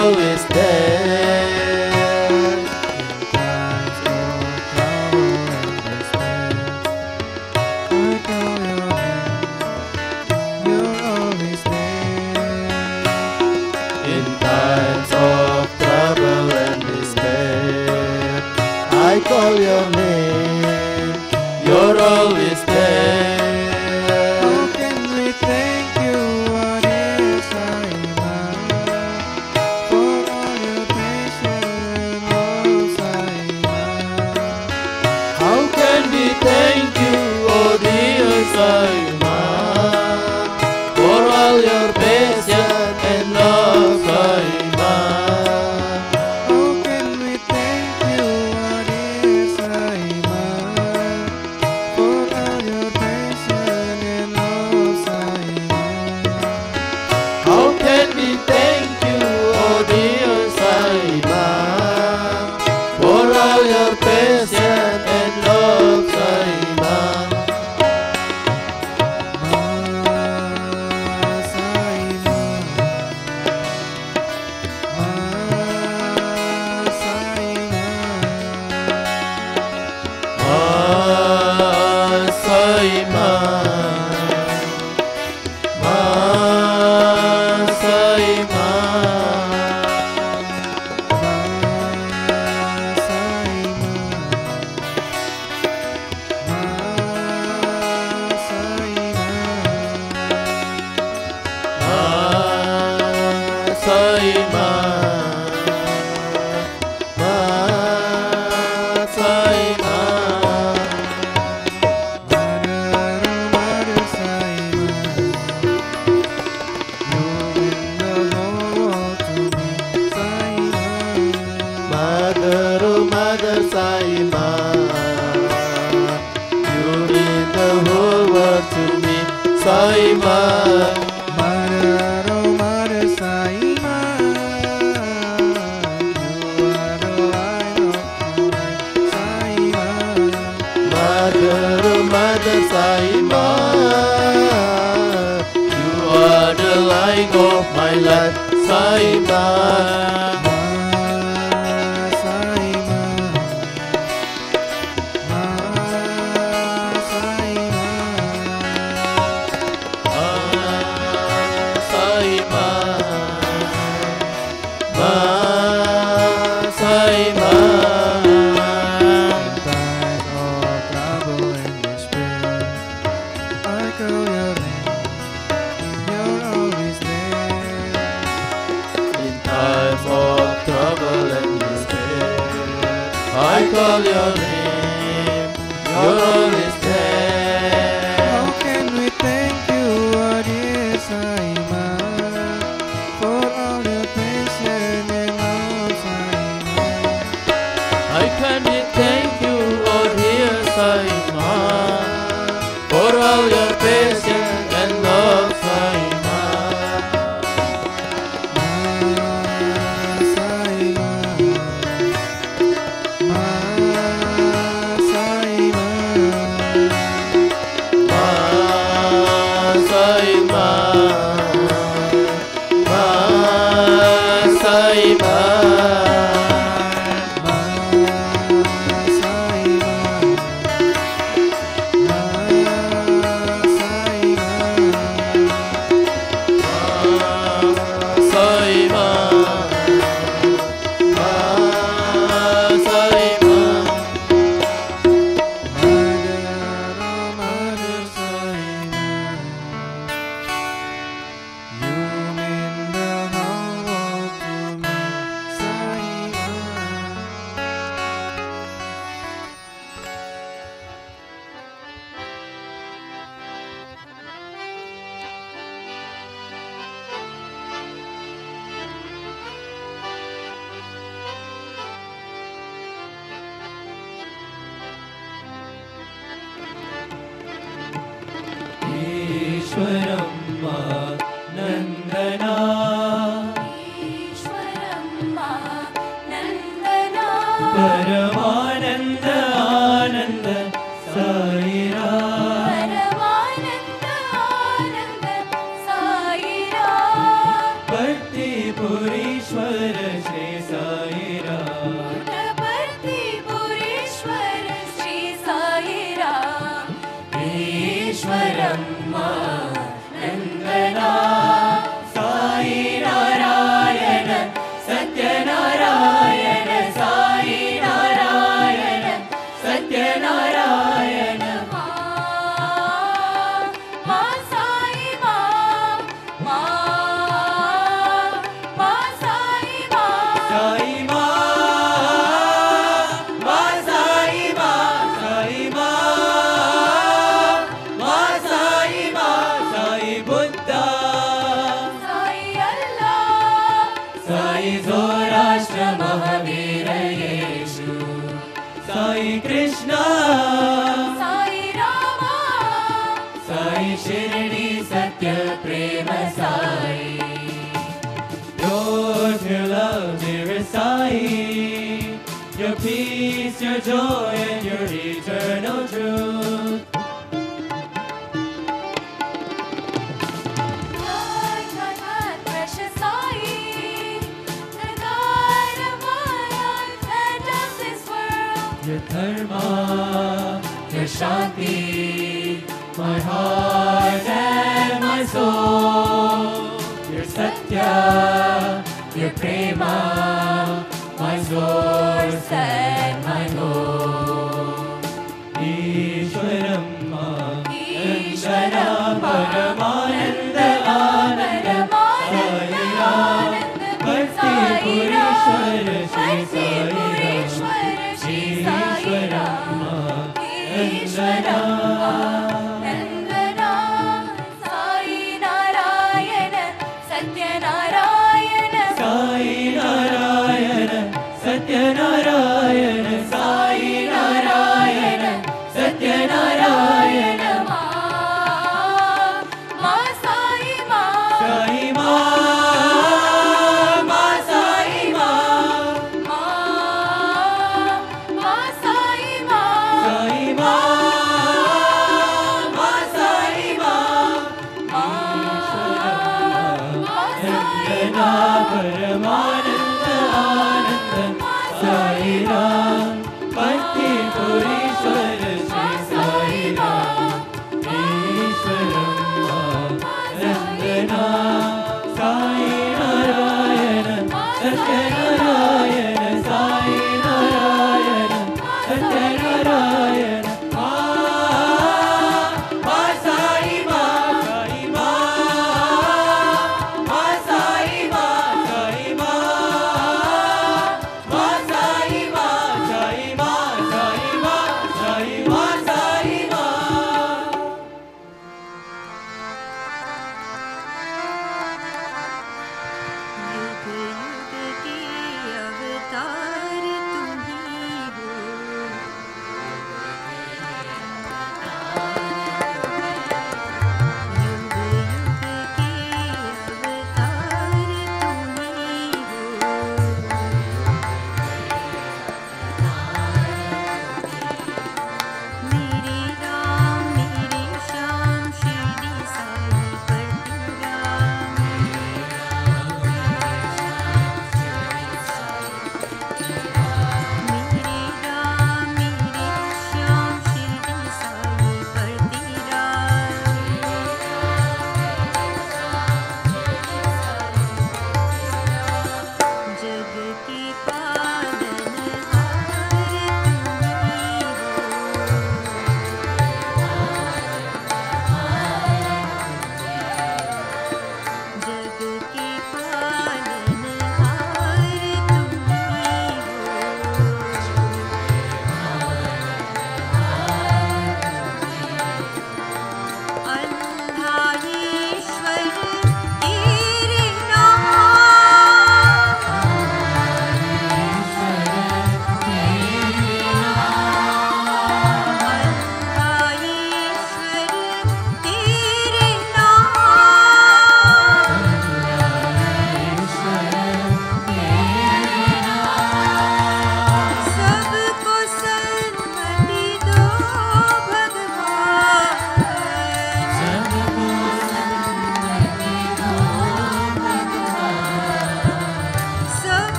always there. In times of trouble and despair, I call your name. You're always there. How can we thank you, our dear Simon, for all your patience, oh Simon? How can we thank you, oh dear Simon, for all your patience and love, Simon? How can we thank you, our dear Simon, for all your patience and love, Simon? How can we thank you, oh dear Simon, for all your patience and love, Simon? Mother, oh Mother Simon, you mean the whole world to me, Simon. Mother, oh Mother Simon, you are the light of my life, Simon. Mother, oh Mother Simon, you are the light of my life, Simon. I call your name, you're always there. How can we thank you, our dear Simon, for all your patience and love, Simon? I can thank you, oh dear Simon, for all your patience and love, Simon. Eshwaramma Nandana Eshwaramma Nandana పరమానంద ఆనంద సాయిరా పరమానంద ఆనంద సాయిరా భక్తి పురీశ్వర सत्यनारायण मा मा साई मा मा मा साई मा साई माँ माँ साई माँ साई माँ माँ साई माँ साई बुद्धा साई अल्लाह साई जोराष्ट्र महावीर येशु साई कृष्णा साई रामा साई शिरडी सत्य प्रेम Sai Your pure love, dearest Sai, your peace, your joy, and your eternal truth. God, God, God, precious Sai, the God of my life and of this world. Your dharma, your shanti, my heart and my soul. Your satya, your prema, my source and my goal. Ishwaram, Ishwaram, Paramananda, Ananda, Sai Ram, Bhakti Purishwara, Shri Sai Ram, Shri Sai Ram, Nandana, Sai Narayana, Satyanarayana, Sai Narayana, Satyanarayana, Sai Narayana, Satyanarayana, Ma Ma Sai Ma Sai Ma, Ma Sai Ma, Ma Ma Sai Ma Sai Ma, Ma Sai Ma, Ma Nandana Paramananda Ananda, Sai Ram,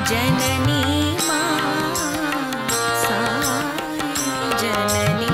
जननी मां साई जननी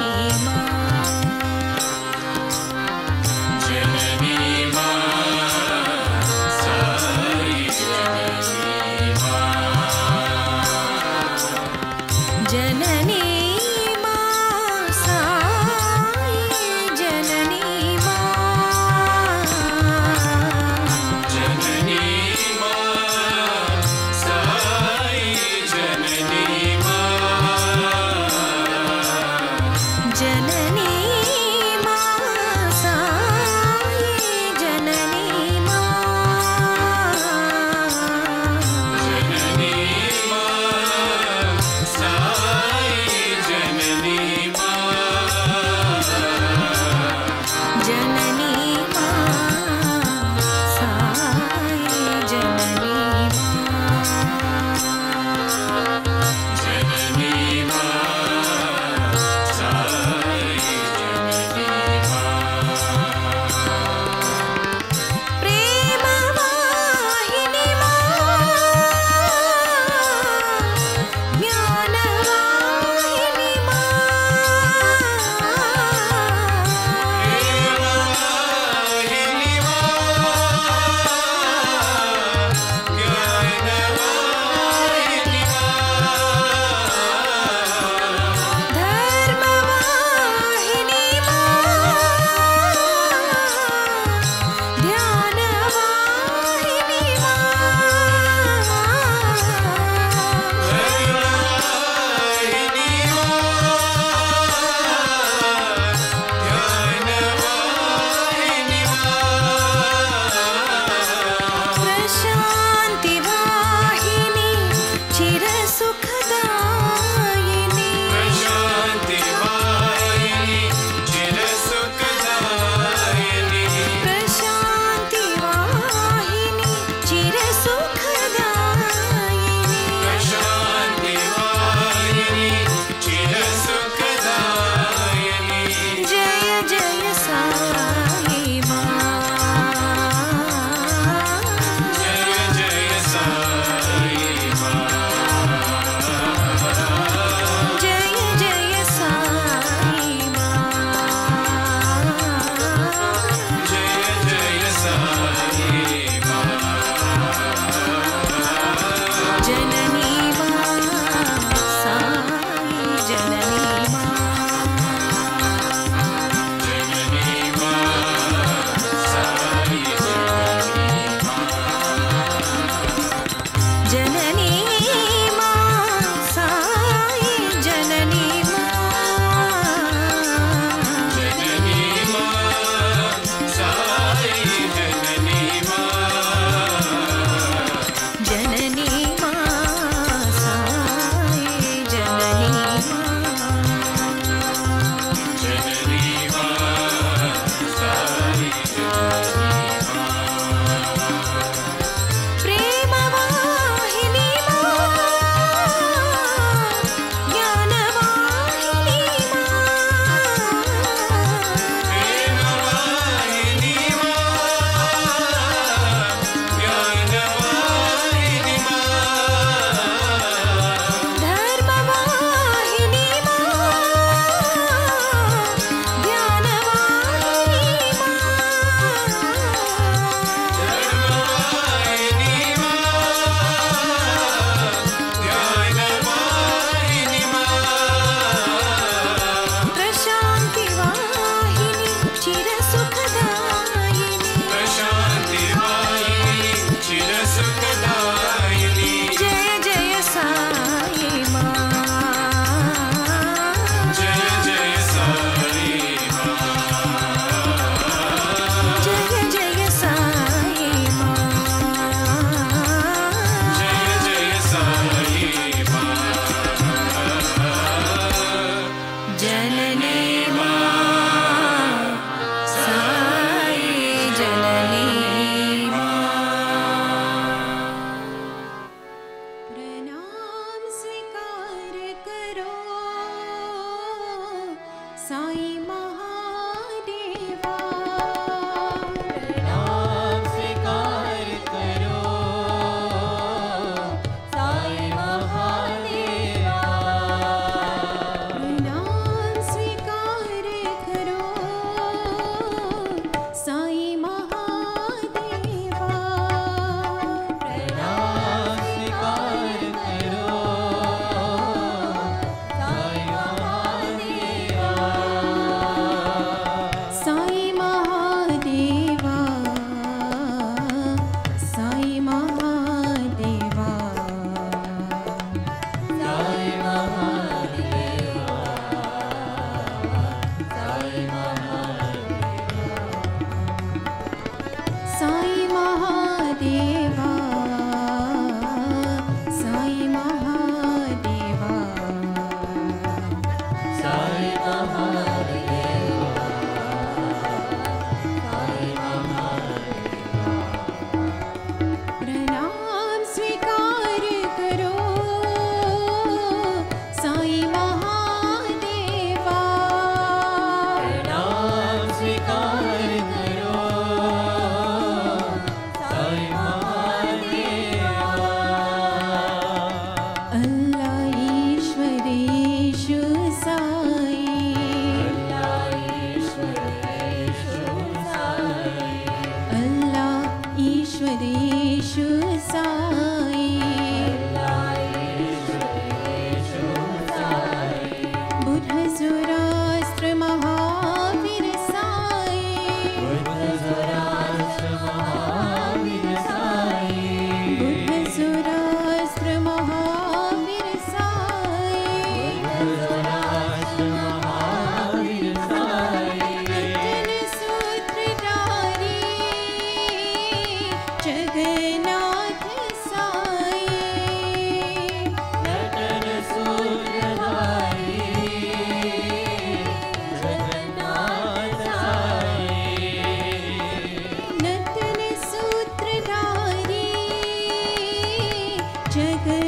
साई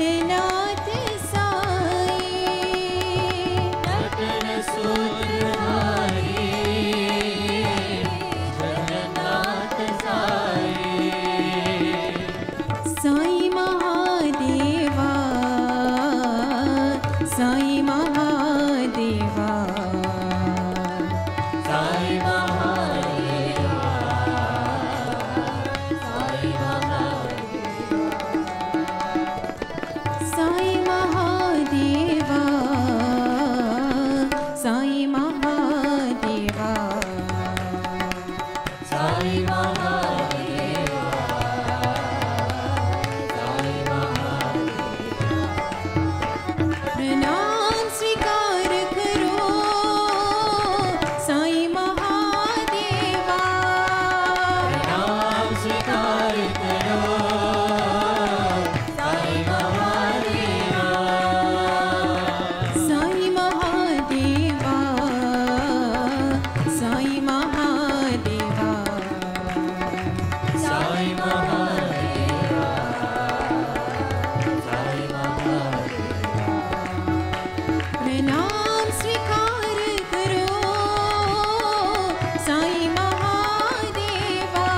जगन्नाथ साई नटन सूत्रधारी जगन्नाथ साई साई महादेवा साई महादेवा साई महादेवा साई महादेवा साई महादेवा साई महादेवा साई महादेवा साई महादेवा प्रणाम स्वीकार करो साई महादेवा नाम स्वीकार करो साई महादेवा साई महादेवा साई महादेवा साई महादेवा साई महादेवा प्रणाम स्वीकार करो साई महादेवा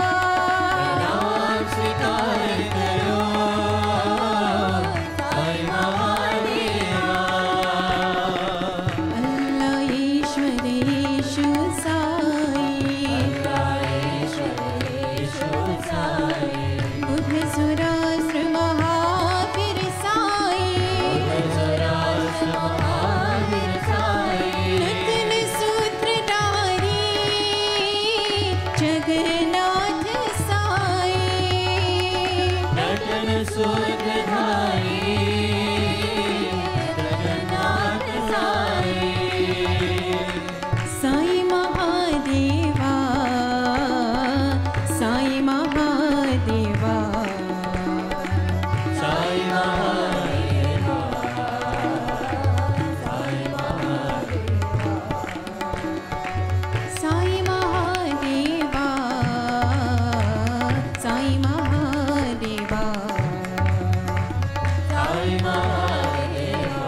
नाम स्वीकार करो साई महादेवा अल्लाह ईश्वर यीशु साई बुद्ध सुरास्त्र महावीर साई नूतन सूत्रधारी जगन्नाथ साई नटन सूत्रधारी जगन्नाथ साई साई महादेवा साई महादेवा साई महादेवा साई महादेवा साई महादेवा साई महादेवा साई महादेवा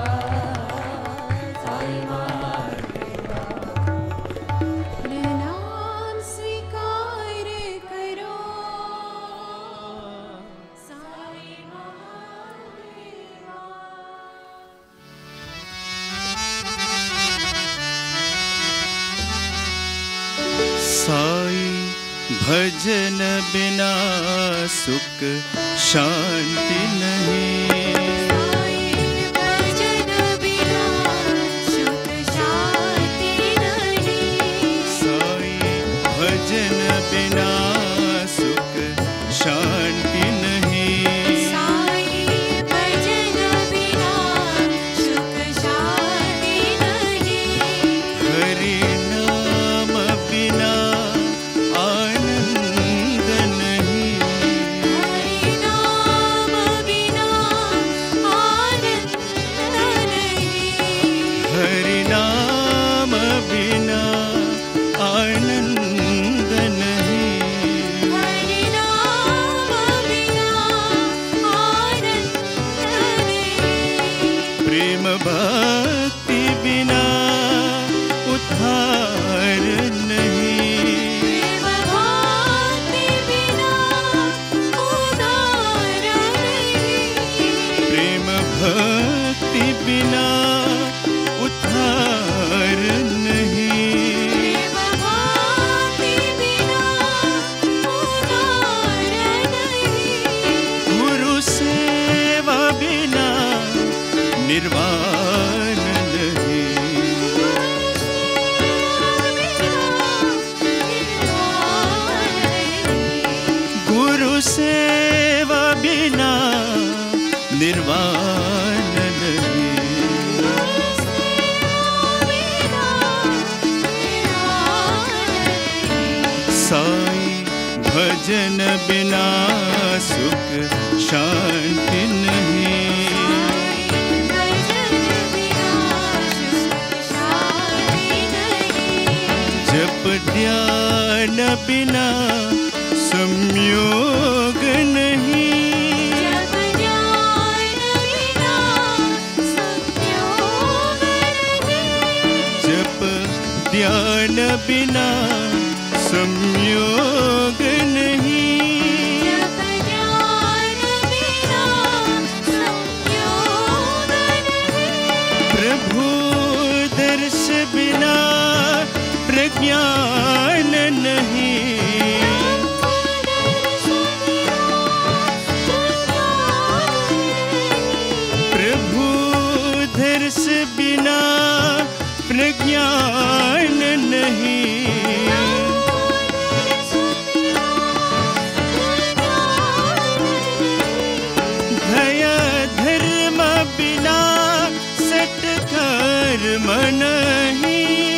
साई महादेवा प्रणाम स्वीकार करो साई महादेवा साई भजन बिना सुख शांति नहीं। भजन बिना सुख शांति नहीं साई भजन बिना सुख शांति नहीं। साई भजन बिना सुख शांति नहीं हरि नाम बिना आनंद नहीं। हरि नाम बिना आनंद नहीं हरि नाम बिना आनंद नहीं। हरि नाम बिना आनंद नहीं प्रेम भक्ति बिना उद्धार नहीं। प्रेम भक्ति बिना उद्धार नहीं प्रेम भक्ति बिना उद्धार नहीं। प्रेम भक्ति बिना उद्धार नहीं गुरु सेवा बिना निर्वाण नहीं। गुरु सेवा बिना निर्वाण नहीं। साई भजन बिना सुख शांति नहीं। जप ध्यान बिना संयोग नहीं। जप ध्यान बिना संयोग नहीं। जप ज्ञान बिना संयोग नहीं। प्रभु दर्श बिना प्रज्ञान नहीं। प्रभु दर्श बिना प्रज्ञान नहीं। दया धर्म बिना सत्कर्म नहीं।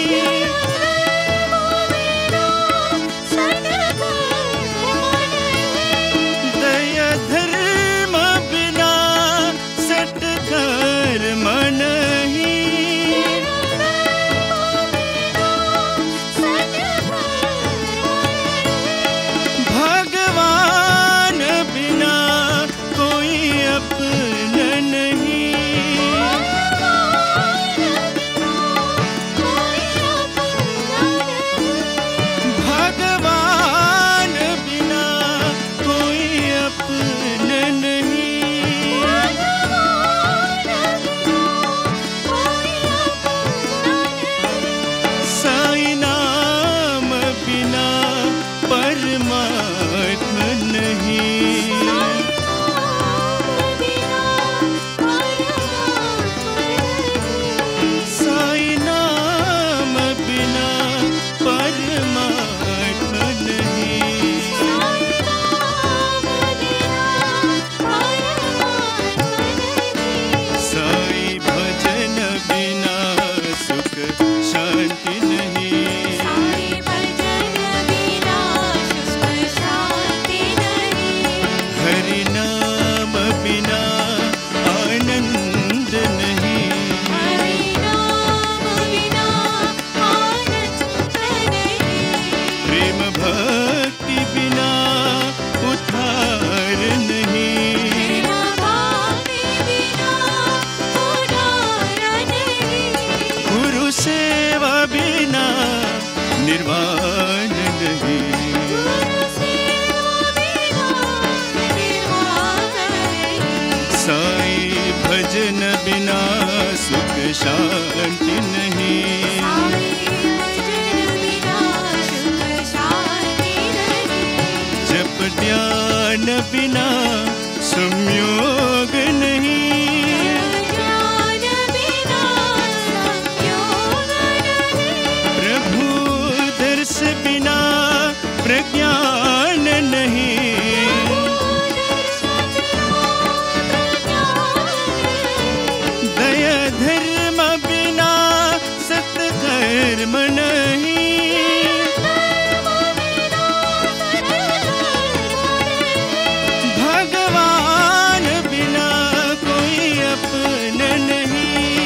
दया धर्म बिना सत्कर्म नहीं। भगवान बिना कोई अपना नहीं। भगवान बिना कोई अपना नहीं। साईं नाम बिना परमात्मा नहीं। साईं नाम बिना परमात्मा नहीं। साईं भजन बिना सुख शांति नहीं। हरि नाम बिना आनंद नहीं। प्रेम भक्ति बिना उद्धार नहीं। गुरु सेवा बिना निर्वाण नहीं। साईं भजन बिना सुख शांति नहीं। जप ध्यान बिना संयोग नहीं। प्रभु दर्श बिना प्रज्ञान नहीं। दया धर्म बिना सत्कर्म नहीं। भगवान बिना कोई अपना नहीं।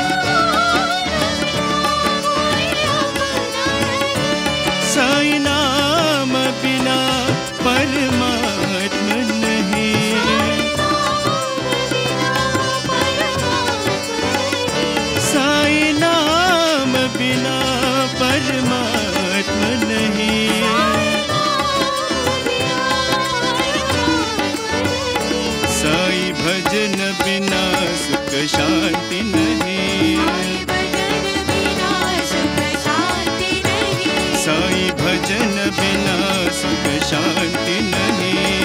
साईं नाम बिना परमात्मा नहीं। साईं नाम बिना परमात्मा नहीं। साईं भजन बिना सुख शांति नहीं। साईं भजन बिना सुख शांति नहीं।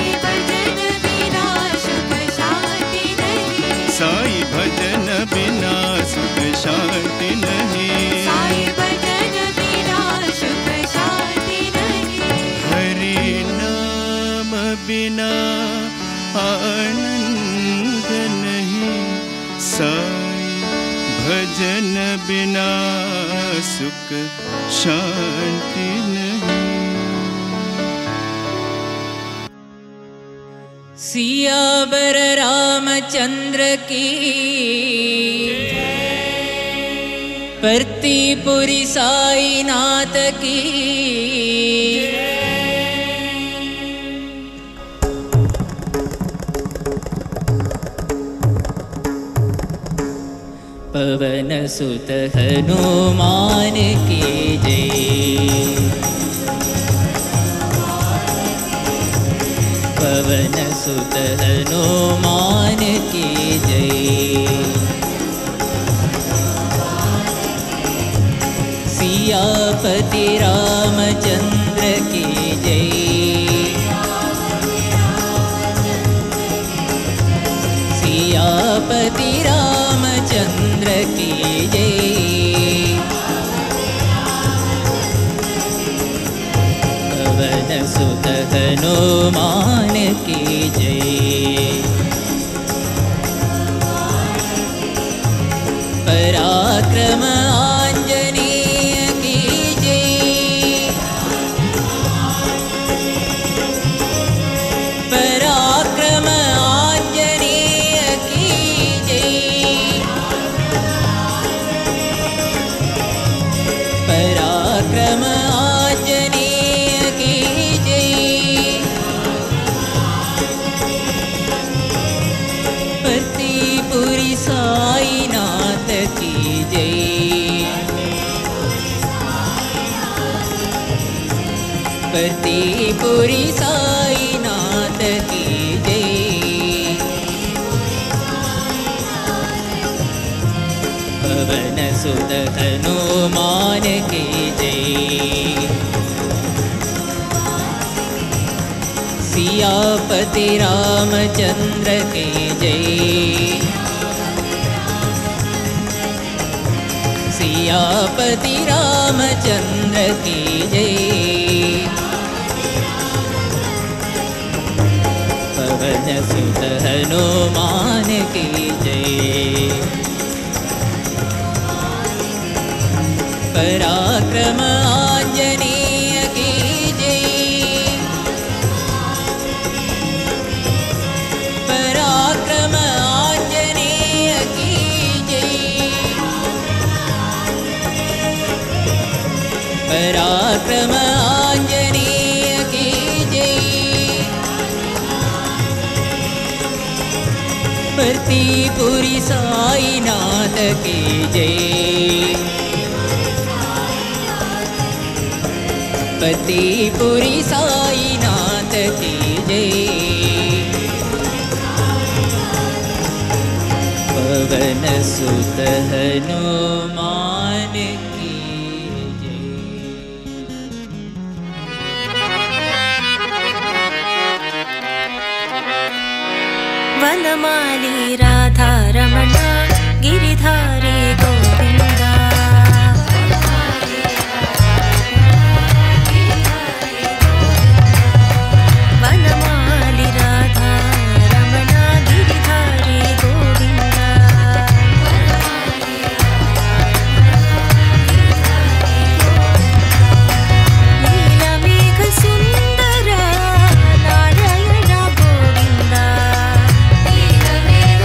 साईं भजन बिना सुख शांति नहीं। हरि नाम बिना आनंद नहीं। साईं भजन बिना सुख शांति नहीं। सियावर रामचंद्र की परतीपुरी साईनाथ की पवन सुत हनुमान की जय। पवन सुत हनुमान की जय। सियापति रामचंद्र की जय। सियापति रामचंद्र की जय। पवन सुत हनुमान की जय। पराक्रम आंजनेय की जय। पराक्रम आंजनेय की जय। पराक्रम आंजनेय की जय। पतिपुरी साईनाथ की जय। पतिपुरी साईनाथ की जय। पवन सुत हनुमान की जय। सियापति रामचंद्र की जय। सियापति रामचंद्र की जय। पवन सुत हनुमान की जय। पराक्रम आंजनेय की जय। पराक्रम आंजनेय की जय। पराक्रम आंजनेय की जय। पतिपुरी साईनाथ की जय। पतिपुरी साईनाथ की जय। पवन सुत हनुमान की जय। वनमाली राधा रमण गिरिधारी गोविंदा। वनमाली राधा रमण गिरिधारी गोविंदा। नीलमेघ सुंदर नारायण गोविंदा। नीलमेघ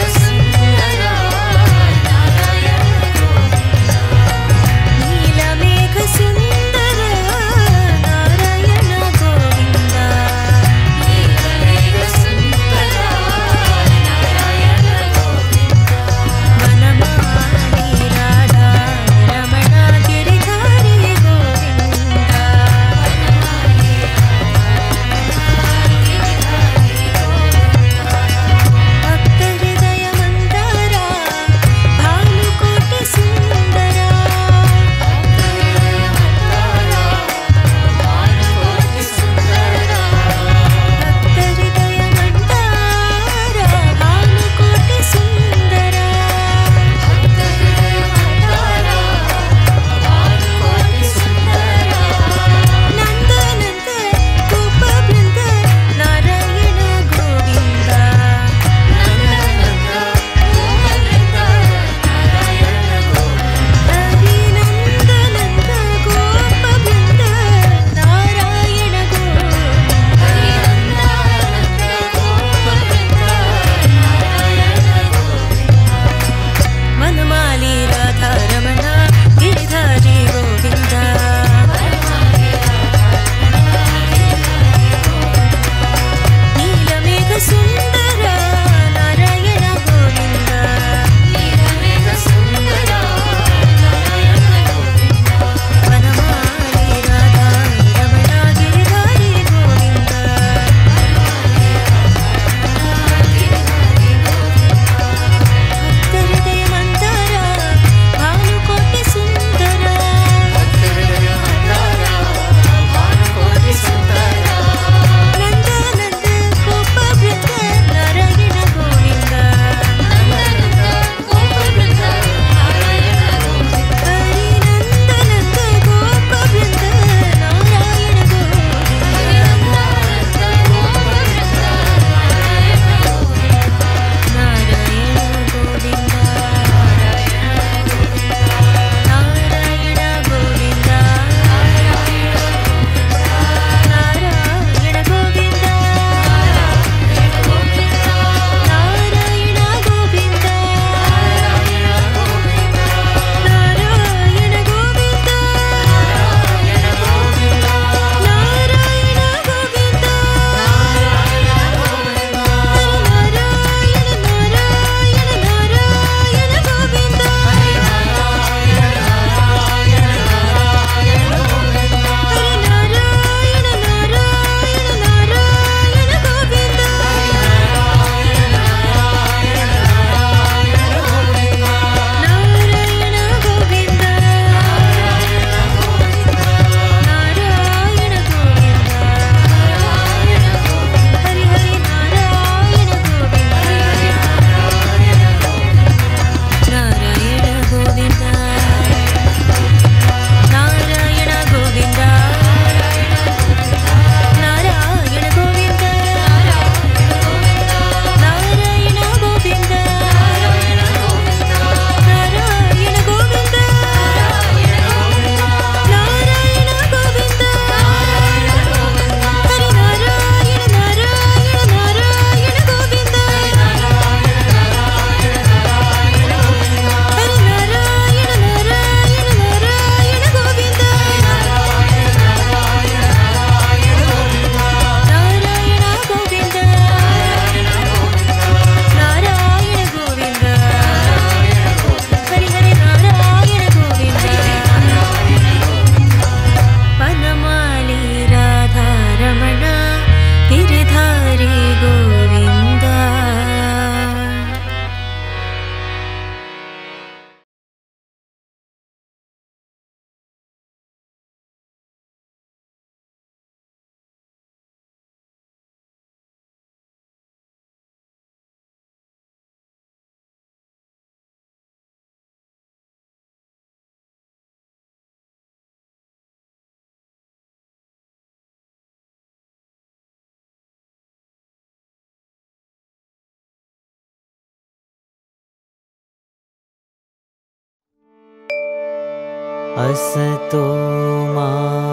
असतो मा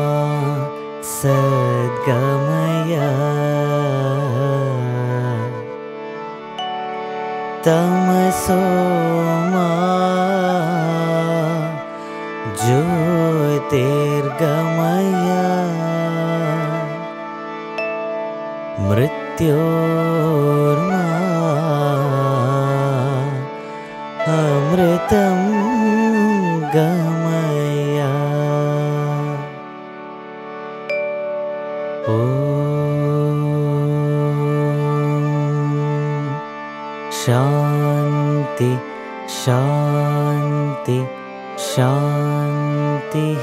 सद्गमय तमसो मा ज्योतिर्गमय मृत्योर्मा अमृतं गमय। ॐ शान्ति शान्ति शान्तिः।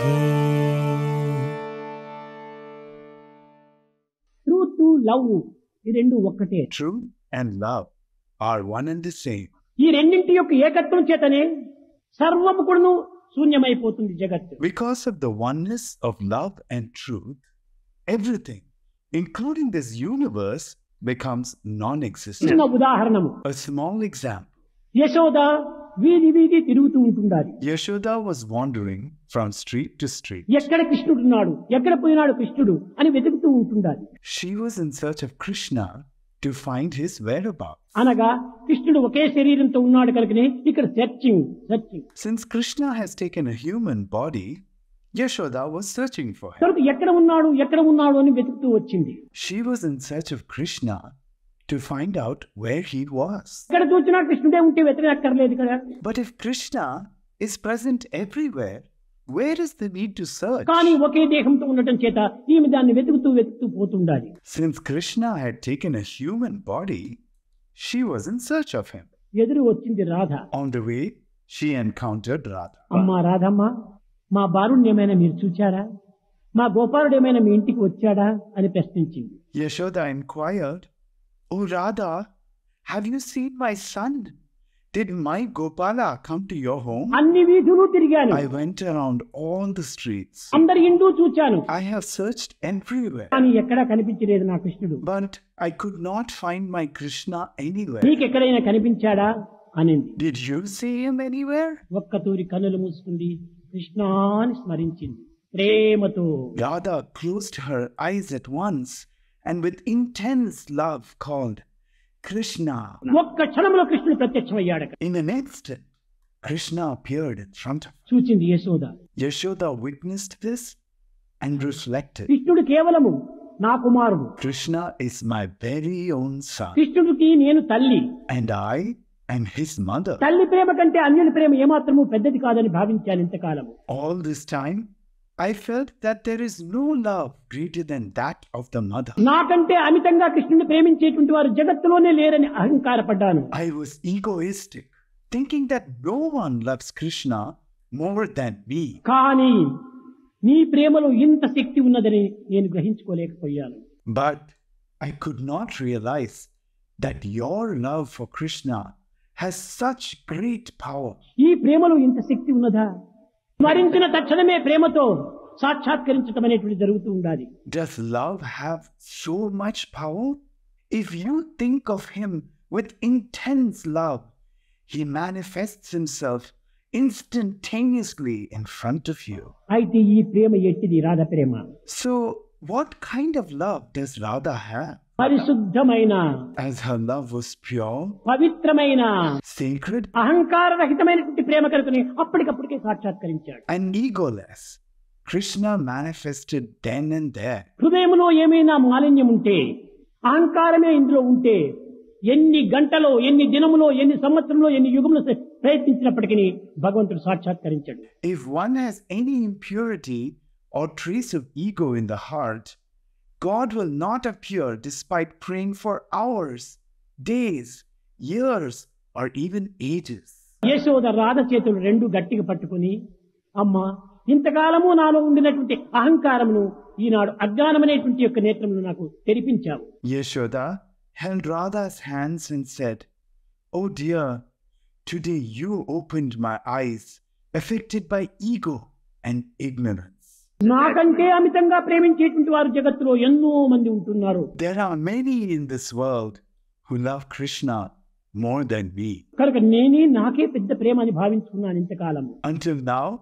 ట్రూత్ లవ్ ఈ రెండు ఒక్కటే. Truth and love are one and the same. ఈ రెండింటి యొక్క ఏకత్వం చేతనే సర్వము కూడాను శూన్యమైపోతుంది జగత్తు. Because of the oneness of love and truth, everything, including this universe, becomes non-existent. చిన్న ఉదాహరణము, A small example. యశోద వీధి వీధి తిరుగుతూ ఉంటుండాలి. Yashoda was wandering from street to street. ఎక్కడ కృష్ణుడున్నాడు, ఎక్కడ పోయినాడు కృష్ణుడు అని వెతుకుతూ ఉంటుండాలి. She was in search of Krishna to find his whereabouts. అనగా కృష్ణుడు ఒకే శరీరంతో ఉన్నాడు కనుకనే ఇక్కడ searching searching. Since Krishna has taken a human body, Yashoda was searching for him. కనుక ఎక్కడ ఉన్నాడు ఎక్కడ ఉన్నాడు అని వెతుకుతూ వచ్చింది. She was in search of Krishna to find out where he was. ఎక్కడ చూసినా కృష్ణుడే ఉంటే వెతకక్కర్లేదు కదా. But if Krishna is present everywhere, where is the need to search? కానీ ఒకే దేహంతో ఉండటం చేత ఈమె దాన్ని వెతుకుతూ వెతుకుతూ పోతుండాలి. Since Krishna had taken a human body, she was in search of him. ఎదురు వచ్చింది Radha. On the way, she encountered Radha. అమ్మా రాధమ్మ, మా బాలుడిని ఏమైనా మీరు చూచారా, మా గోపాలుడు ఏమైనా మీ ఇంటికి వచ్చాడా అని ప్రశ్నించింది. Yashoda inquired, "Oh Radha, have you seen my son? Did my Gopala come to your home?" అన్ని వీధులు తిరిగాను, I went around all the streets. అందరి ఇంటూ చూచాను, I have searched everywhere, కానీ ఎక్కడా కనిపించలేదు నా కృష్ణుడు. but I could not find my Krishna anywhere. నీకెక్కడైనా కనిపించాడా అనింది. Did you see him anywhere? ఒక్క తూరి కన్నులు మూసుకుంది, కృష్ణాని స్మరించింది ప్రేమతో. Radha closed her eyes at once and with intense love called Krishna. ఒక్క క్షణంలో కృష్ణుడు ప్రత్యక్షమయ్యాడు. In an instant, Krishna appeared in front of her. చూచింది Yashoda. Yashoda witnessed this and reflected. కృష్ణుడు కేవలము నా కుమారుడు, Krishna is my very own son, కృష్ణుడికి నేను తల్లి. and I am his mother. తల్లి ప్రేమ కంటే అన్యుల ప్రేమ ఏమాత్రము పెద్దది కాదని భావించాను ఇంతకాలము. All this time, I felt that there is no love greater than that of the mother. నాకంటే అమితంగా కృష్ణుని ప్రేమించేటువంటి వారు జగత్తులోనే లేరని అహంకారపడ్డాను. I was egoistic, thinking that no one loves Krishna more than me. కానీ నీ ప్రేమలో ఇంత శక్తి ఉన్నదని నేను గ్రహించుకోలేకపోయాను. But I could not realize that your love for Krishna has such great power. ఈ ప్రేమలో ఇంత శక్తి ఉన్నదా? స్మరించిన తక్షణమే ప్రేమతో సాక్షాత్కరించడం అనేటువంటి జరుగుతూ ఉండాలి. Does love have so much power? If you think of him with intense love, he manifests himself instantaneously in front of you. అయితే ఈ ప్రేమ ఎట్టిది? రాధ ప్రేమ So, what kind of love does Radha have? పరిశుద్ధమైన, As her love was pure, పవిత్రమైన, sacred, అహంకార రహితమైనటువంటి ప్రేమ కనుకని అప్పటికప్పటికే సాక్షాత్కరించాడు. and egoless, Krishna manifested then and there. హృదయంలో ఏమైనా మాలిన్యం ఉంటే, అహంకారమే ఇందులో ఉంటే, ఎన్ని గంటలో, ఎన్ని దినములో, ఎన్ని సంవత్సరంలో, ఎన్ని యుగంలో ప్రయత్నించినప్పటికీ భగవంతుడు సాక్షాత్కరించాడు. If one has any impurity or trace of ego in the heart, God will not appear despite praying for hours, days, years, or even ages. Yashoda Radha చేతులు రెండు గట్టిగా పట్టుకుని, అమ్మా ఇంతకాలము నాలో ఉండినటువంటి అహంకారమును ఈనాడు అజ్ఞానమనేటువంటి యొక్క నేత్రమును నాకు తెరిపించావు. Yashoda held Radha's hands and said, "Oh dear, today you opened my eyes, affected by ego and ignorance." నాకంటే అమితంగా ప్రేమించేటువంటి వారు జగత్తులో ఎన్నో మంది ఉంటున్నారు. There are many in this world who love Krishna more than me. కనుక నేనే నాకే పెద్ద ప్రేమ అని భావించుకున్నాను ఇంతకాలం. Until now,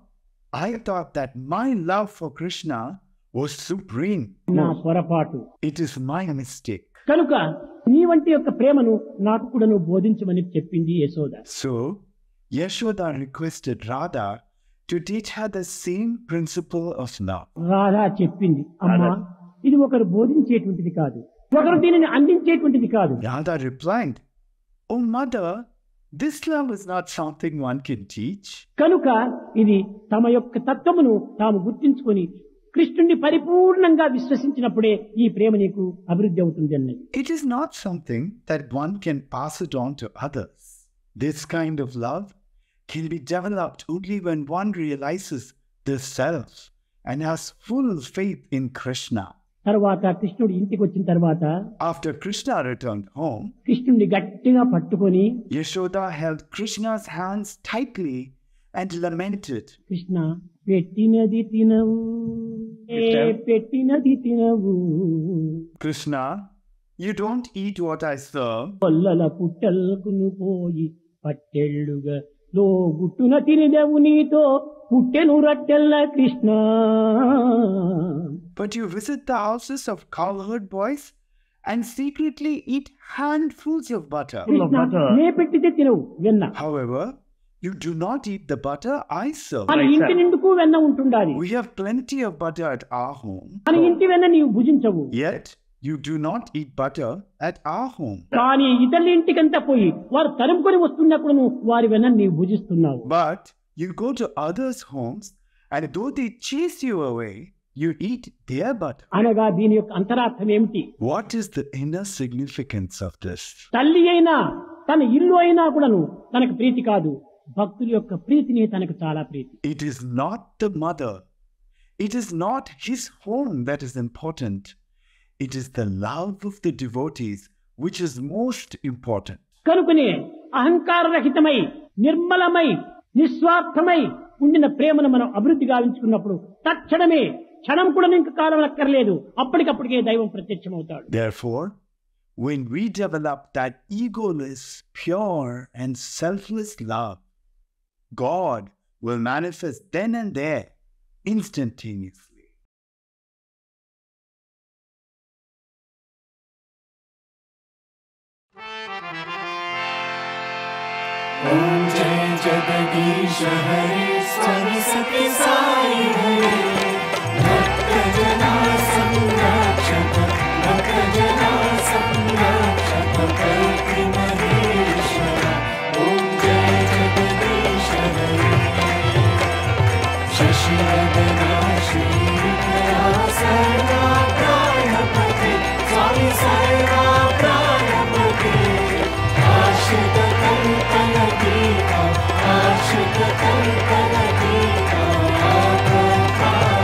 I thought that my love for Krishna was supreme. నా పొరపాటు. It is my mistake. కనుక నీ వంటి యొక్క ప్రేమను నాకు కూడా నువ్వు బోధించమని చెప్పింది Yashoda. So Yashoda requested Radha to teach her the same principle of love. Radha చెప్పింది, అమ్మా ఇది ఒకరు బోధించేటువంటిది కాదు, ఒకరు దీనిని అందించేటువంటిది కాదు. Radha replied, "Oh mother, this love is not something one can teach." కనుక ఇది తమ యొక్క తత్వమును తాము గుర్తించుకొని కృష్ణుని పరిపూర్ణంగా విశ్వసించినప్పుడే ఈ ప్రేమ నీకు అభివృద్ధి అవుతుంది అన్నది. It is not something that one can pass it on to others. This kind of love can be developed only when one realizes the self and has full faith in Krishna. తర్వాత కృష్ణుడు ఇంటికి వచ్చిన తర్వాత After Krishna returned home, కృష్ణుడిని గట్టిగా పట్టుకొని Yashoda held Krishna's hands tightly and lamented, Krishna పెట్టినది తినవు, ఏ పెట్టినది తినవు, Krishna, you don't eat what I serve. పొల్లల పుట్టల్కును పోయి పట్టెళ్ళుగా లో గుట్టున తినదేవు నీతో పుట్టెను రట్టెల్ల Krishna. But you visit the houses of cowherd boys and secretly eat handfuls of butter. Krishna నే పెట్టితే తినవు వెన్న. However, you do not eat the butter I serve. మన ఇంటి నిండుకు వెన్న ఉంటుండాలి. We have plenty of butter at our home. మన ఇంటి వెన్న నీవు భుజించవు. Yet, you do not eat butter at our home. కానీ ఇతరుల ఇంటికంతా పోయి వారు తరుముకొని వస్తున్నప్పుడు నువ్వు వారి వెన్న నీవు భుజిస్తున్నావు. But you go to others' homes, and though they chase you away, you eat their butter. అనగా దీని యొక్క అంతరార్థం ఏమిటి? What is the inner significance of this? తల్లి అయినా తన ఇల్లు అయినా కూడాను తనకు ప్రీతి కాదు, భక్తుల యొక్క ప్రీతిని తనకు చాలా ప్రీతి. It is not the mother. It is not his home that is important. It is the love of the devotees which is most important. కనుకనే అహంకార రహితమై నిర్మలమై నిస్వార్థమై ఉండిన ప్రేమను మనం అభివృద్ధి గావించుకున్నప్పుడు తక్షణమే క్షణం కూడా ఇంకా కాలం అక్కర్లేదు, అప్పటికప్పటికే దైవం ప్రత్యక్షమవుతాడు. Therefore, when we develop that egoless, pure and selfless love, God will manifest then and there, instantaneously. Om Jai Jagadish Hare Swami Satya Sai Hare Bhakta Jana Samrakshaka Bhakta Jana Samrakshaka Kalki Maheshwara Om Jai Jagadish Hare Shashi Vadana Shri Sarva Pranapati Swami Sarva Pranapati Ashita Kalpana Dita Ashita Kalpana Dita Akanta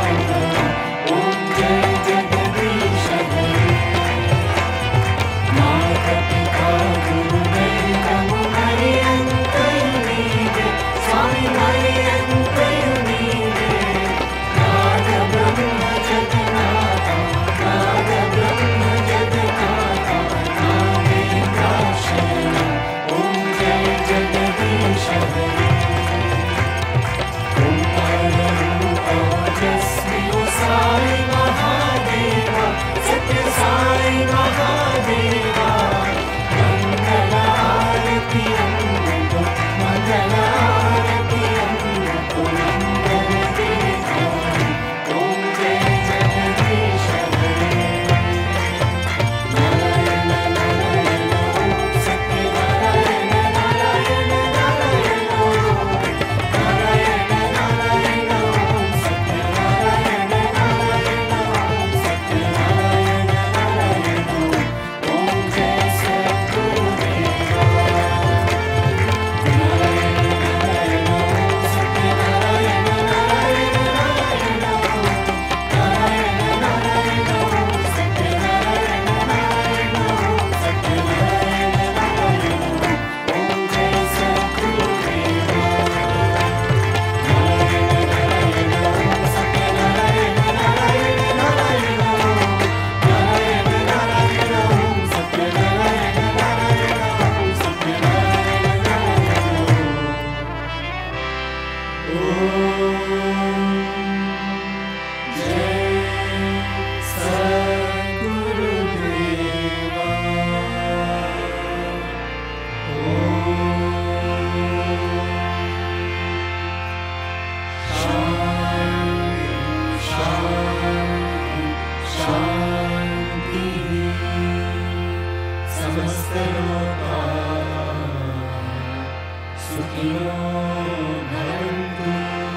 सुखिनो भवन्तु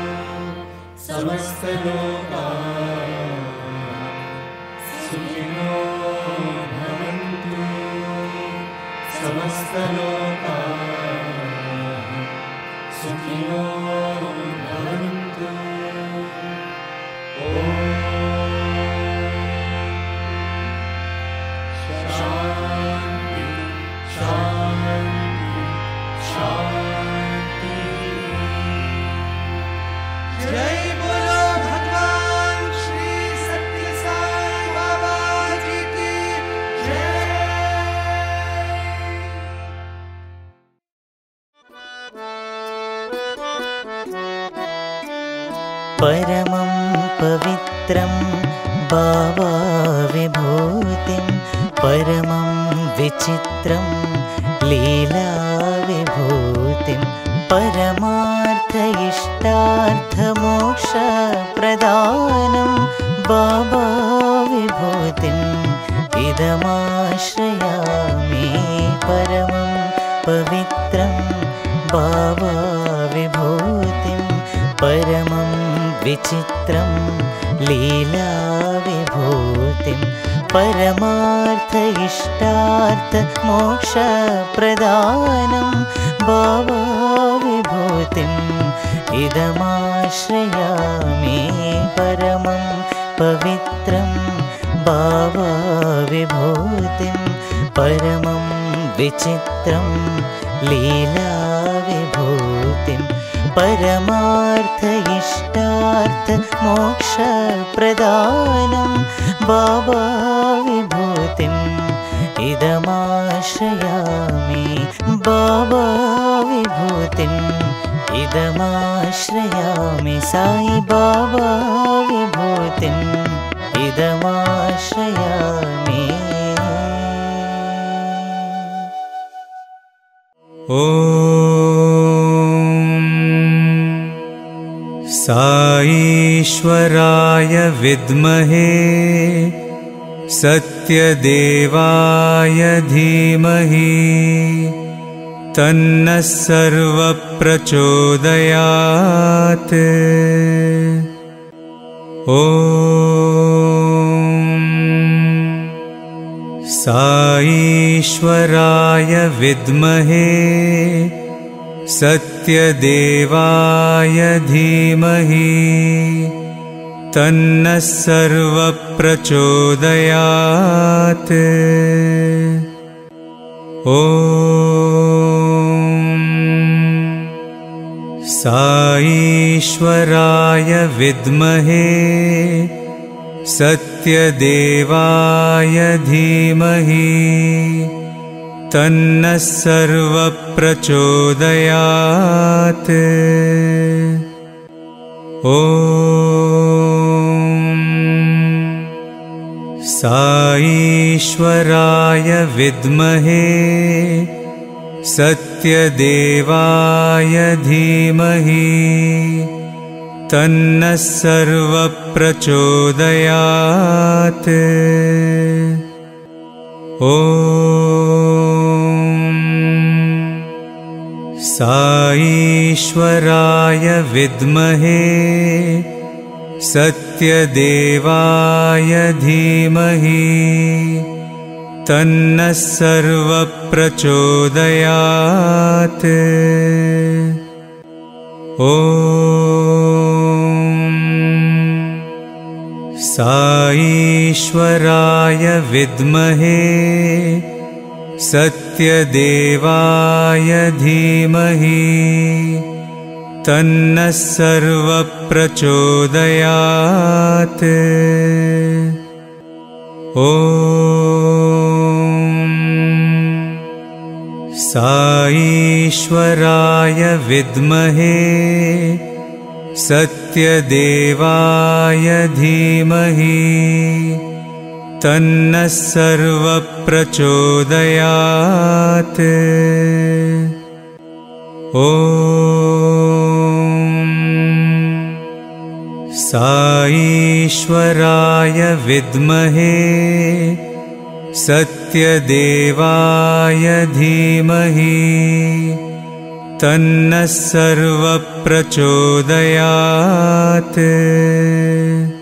समस्तलोकाः सुखिनो भवन्तु समस्तलोकाः सुखिनो भवन्तु। ॐ शान्ति शान्ति शान्ति। जय बोलो भगवान श्री सत्य साई बाबा जी की जय। परमं पवित्रं बाबा विभूतिं परमं विचित्रं लीला विभूतिं परमार्थ इष्टार्थ मोक्ष प्रदानं बाबा विभूतिम् इदमाश्रयामि। परमं पवित्रं बाबा विभूतिं परमं विचित्रं लीला विभूतिं परमार्थ इष्टार्थ मोक्ष प्रदानं बाबा विभूतिम् इदमाश्रयामि। परमं पवित्रं बाबा विभूतिं परमं विचित्रं लीला विभूतिं परमार्थ इष्टार्थ मोक्ष प्रदानं बाबा विभूतिम् इदमाश्रयामि। बाबा विभूतिम् इदमाश्रयामि। साई बाबा विभूतिम् इदमाश्रयामि। ॐ साईश्वराय विद्महे सत्यदेवाय धीमहि तन्नः सर्वप्रचोदयात्। ॐ साईश्वराय विद्महे सत्यदेवाय धीमहि तन्नः सर्वप्रचोदयात्। ॐ साईश्वराय विद्महे सत्यदेवाय धीमहि तन्नः सर्वप्रचोदयात्। ॐ साईश्वराय विद्महे सत्यदेवाय धीमहि तन्नः सर्वप्रचोदयात्। ॐ साईश्वराय विद्महे सत्यदेवाय धीमहि तन्नः सर्वप्रचोदयात्। ॐ साईश्वराय विद्महे सत्यदेवाय धीमहि तन्नः सर्वप्रचोदयात्। ॐ साईश्वराय विद्महे सत्यदेवाय धीमहि तन्नः सर्वप्रचोदयात्। ॐ साईश्वराय विद्महे सत्यदेवाय धीमहि तन्नः सर्वप्रचोदयात्।